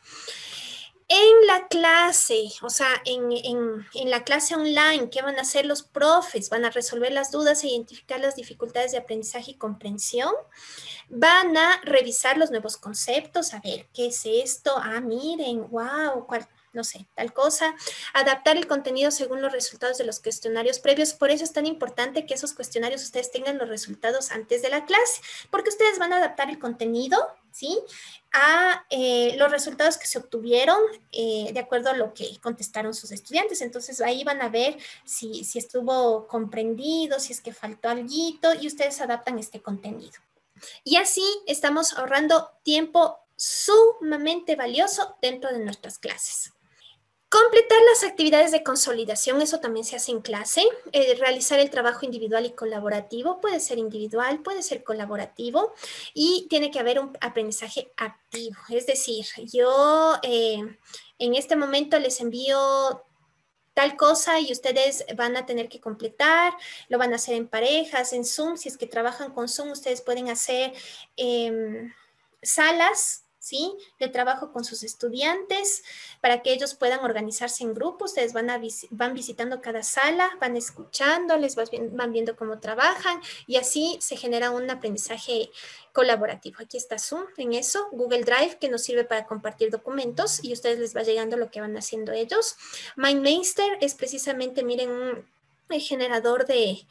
En la clase, o sea, en, en, en la clase online, ¿qué van a hacer los profes? Van a resolver las dudas e identificar las dificultades de aprendizaje y comprensión. Van a revisar los nuevos conceptos, a ver, ¿qué es esto? Ah, miren, wow, cuál, no sé, tal cosa. Adaptar el contenido según los resultados de los cuestionarios previos. Por eso es tan importante que esos cuestionarios ustedes tengan los resultados antes de la clase, porque ustedes van a adaptar el contenido, ¿sí?, a eh, los resultados que se obtuvieron eh, de acuerdo a lo que contestaron sus estudiantes. Entonces ahí van a ver si, si estuvo comprendido, si es que faltó alguito y ustedes adaptan este contenido. Y así estamos ahorrando tiempo sumamente valioso dentro de nuestras clases. Completar las actividades de consolidación, eso también se hace en clase. Eh, realizar el trabajo individual y colaborativo, puede ser individual, puede ser colaborativo y tiene que haber un aprendizaje activo. Es decir, yo eh, en este momento les envío tal cosa y ustedes van a tener que completar, lo van a hacer en parejas, en Zoom. Si es que trabajan con Zoom, ustedes pueden hacer eh, salas, ¿sí?, de trabajo con sus estudiantes para que ellos puedan organizarse en grupos. Ustedes van, a vis van visitando cada sala, van escuchando, les van viendo cómo trabajan y así se genera un aprendizaje colaborativo. Aquí está Zoom en eso, Google Drive que nos sirve para compartir documentos y a ustedes les va llegando lo que van haciendo ellos. MindMeister es precisamente, miren, un generador de,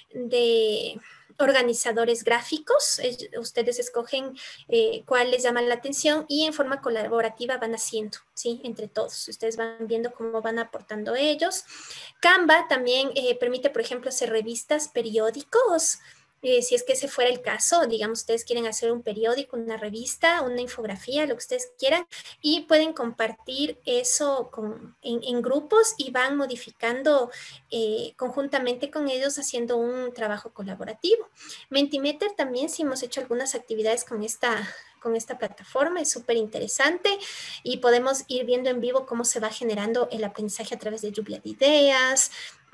de organizadores gráficos. Es, ustedes escogen eh, cuál les llama la atención y en forma colaborativa van haciendo, ¿sí?, entre todos. Ustedes van viendo cómo van aportando ellos. Canva también eh, permite, por ejemplo, hacer revistas, periódicos. Eh, si es que ese fuera el caso, digamos, ustedes quieren hacer un periódico, una revista, una infografía, lo que ustedes quieran, y pueden compartir eso con, en, en grupos y van modificando eh, conjuntamente con ellos haciendo un trabajo colaborativo. Mentimeter también, sí hemos hecho algunas actividades con esta, con esta plataforma, es súper interesante y podemos ir viendo en vivo cómo se va generando el aprendizaje a través de lluvia de ideas,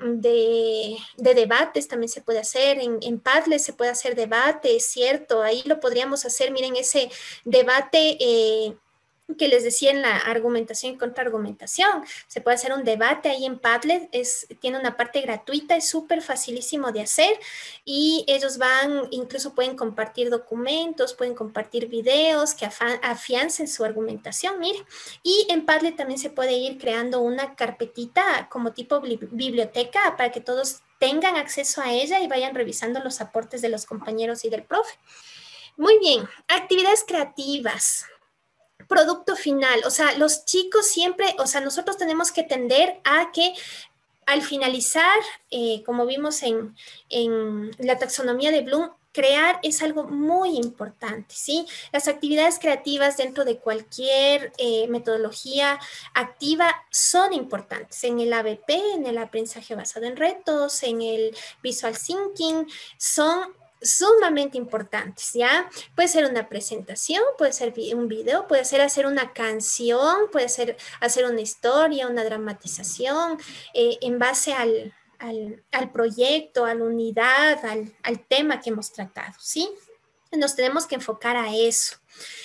De, de debates también se puede hacer, en, en Padlet se puede hacer debate, es cierto, ahí lo podríamos hacer, miren ese debate eh, que les decía en la argumentación y contraargumentación, se puede hacer un debate ahí en Padlet, es, tiene una parte gratuita, es súper facilísimo de hacer y ellos van, incluso pueden compartir documentos, pueden compartir videos que afiancen su argumentación, miren, y en Padlet también se puede ir creando una carpetita como tipo biblioteca para que todos tengan acceso a ella y vayan revisando los aportes de los compañeros y del profe. Muy bien, actividades creativas. Producto final, o sea, los chicos siempre, o sea, nosotros tenemos que tender a que al finalizar, eh, como vimos en, en la taxonomía de Bloom, crear es algo muy importante, ¿sí? Las actividades creativas dentro de cualquier eh, metodología activa son importantes. En el A B P, en el aprendizaje basado en retos, en el visual thinking, son sumamente importantes, ¿ya? Puede ser una presentación, puede ser un video, puede ser hacer una canción, puede ser hacer una historia, una dramatización, eh, en base al, al, al proyecto, a la unidad, al, al tema que hemos tratado, ¿sí? Nos tenemos que enfocar a eso.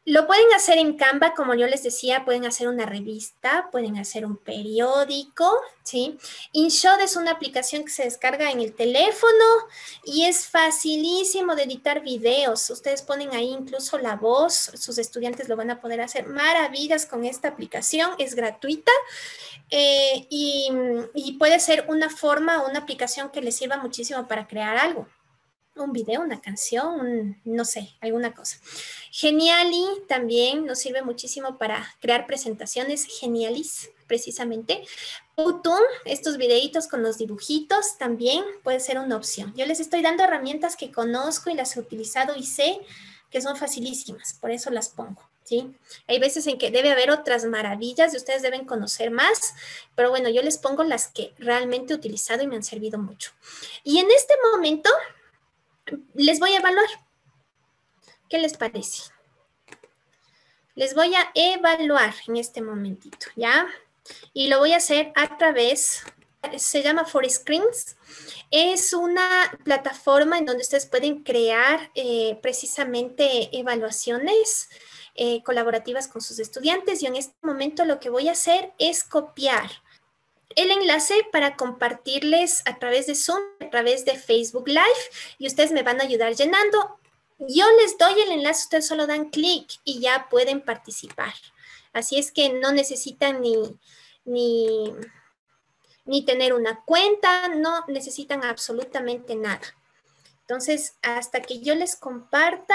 Lo pueden hacer en Canva, como yo les decía, pueden hacer una revista, pueden hacer un periódico, ¿sí? InShot es una aplicación que se descarga en el teléfono y es facilísimo de editar videos. Ustedes ponen ahí incluso la voz, sus estudiantes lo van a poder hacer maravillas con esta aplicación, es gratuita eh, y, y puede ser una forma o una aplicación que les sirva muchísimo para crear algo. Un video, una canción, un, no sé, alguna cosa. Geniali también nos sirve muchísimo para crear presentaciones, Genialis, precisamente. Putum, estos videitos con los dibujitos también puede ser una opción. Yo les estoy dando herramientas que conozco y las he utilizado y sé que son facilísimas, por eso las pongo, ¿sí? Hay veces en que debe haber otras maravillas y ustedes deben conocer más, pero bueno, yo les pongo las que realmente he utilizado y me han servido mucho. Y en este momento les voy a evaluar. ¿Qué les parece? Les voy a evaluar en este momentito, ¿ya? Y lo voy a hacer a través, se llama ForScreens. Es una plataforma en donde ustedes pueden crear eh, precisamente evaluaciones eh, colaborativas con sus estudiantes. Y en este momento lo que voy a hacer es copiar el enlace para compartirles a través de Zoom, a través de Facebook Live, y ustedes me van a ayudar llenando. Yo les doy el enlace, ustedes solo dan clic y ya pueden participar. Así es que no necesitan ni, ni, ni tener una cuenta, no necesitan absolutamente nada. Entonces, hasta que yo les comparta,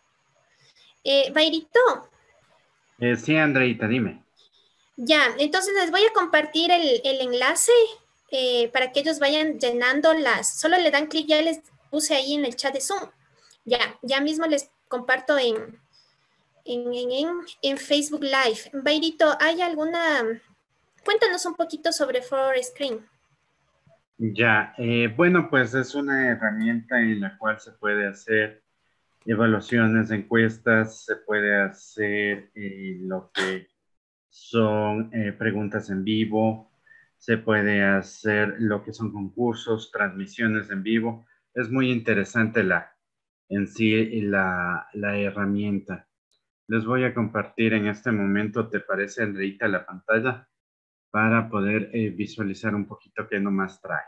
eh, Bairito. Eh, sí, Andreita, dime. Ya, entonces les voy a compartir el, el enlace eh, para que ellos vayan llenando las, solo le dan clic, ya les puse ahí en el chat de Zoom. Ya, ya mismo les comparto en, en, en, en Facebook Live. Bairito, ¿hay alguna? Cuéntanos un poquito sobre ForScreen. Ya, eh, bueno, pues es una herramienta en la cual se puede hacer evaluaciones, encuestas, se puede hacer eh, lo que son eh, preguntas en vivo, se puede hacer lo que son concursos, transmisiones en vivo. Es muy interesante la, en sí la, la herramienta. Les voy a compartir en este momento, ¿te parece, Andreita, la pantalla? Para poder eh, visualizar un poquito qué nomás trae.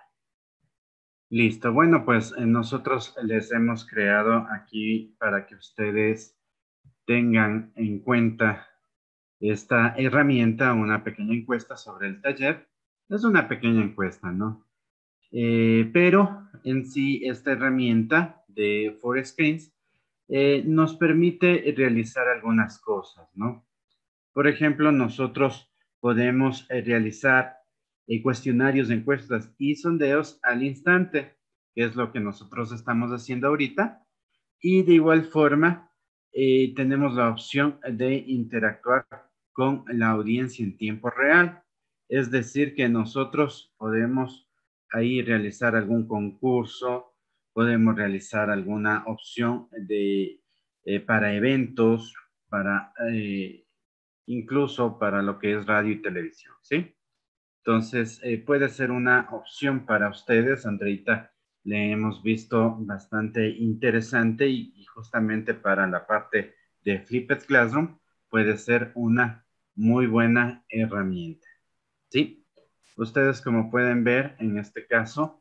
Listo, bueno, pues eh, nosotros les hemos creado aquí para que ustedes tengan en cuenta esta herramienta, una pequeña encuesta sobre el taller. Es una pequeña encuesta, ¿no? Eh, pero en sí esta herramienta de ForScreens eh, nos permite realizar algunas cosas, ¿no? Por ejemplo, nosotros podemos eh, realizar eh, cuestionarios, encuestas y sondeos al instante, que es lo que nosotros estamos haciendo ahorita. Y de igual forma, eh, tenemos la opción de interactuar con la audiencia en tiempo real. Es decir, que nosotros podemos ahí realizar algún concurso, podemos realizar alguna opción de, eh, para eventos, para... Eh, incluso para lo que es radio y televisión, ¿sí? Entonces, eh, puede ser una opción para ustedes, Andreita, le hemos visto bastante interesante y, y justamente para la parte de Flipped Classroom puede ser una muy buena herramienta, ¿sí? Ustedes, como pueden ver, en este caso,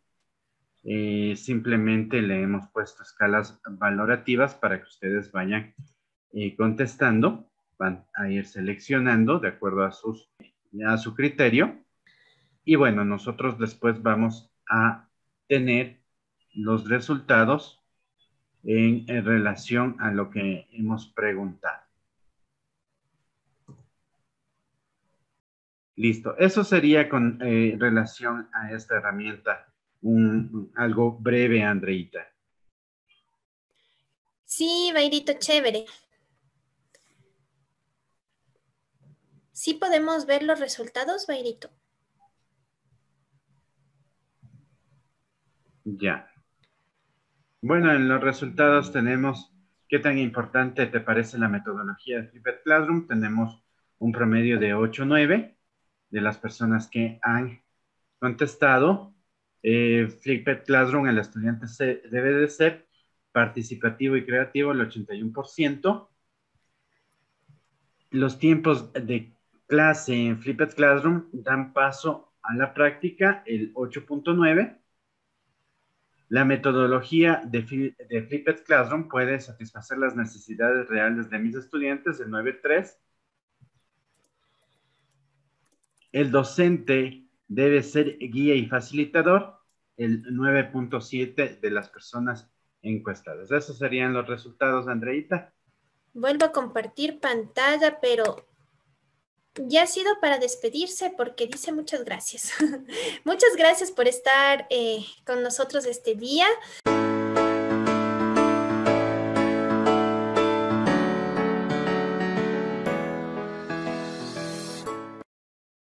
eh, simplemente le hemos puesto escalas valorativas para que ustedes vayan eh, contestando, van a ir seleccionando de acuerdo a, sus, a su criterio. Y bueno, nosotros después vamos a tener los resultados en, en relación a lo que hemos preguntado. Listo. Eso sería con eh, relación a esta herramienta. Un, algo breve, Andreita. Sí, Bairito, chévere. ¿Sí podemos ver los resultados, Bairito? Ya. Bueno, en los resultados tenemos qué tan importante te parece la metodología de Flipped Classroom. Tenemos un promedio de ocho punto nueve de las personas que han contestado. Eh, Flipped Classroom, el estudiante se, debe de ser participativo y creativo, el ochenta y uno por ciento. los tiempos de clase en Flipped Classroom dan paso a la práctica, el ocho punto nueve. La metodología de, de Flipped Classroom puede satisfacer las necesidades reales de mis estudiantes, el nueve punto tres. El docente debe ser guía y facilitador, el nueve punto siete de las personas encuestadas. Esos serían los resultados, Andreita. Vuelvo a compartir pantalla, pero ya ha sido para despedirse porque dice muchas gracias. Muchas gracias por estar eh, con nosotros este día.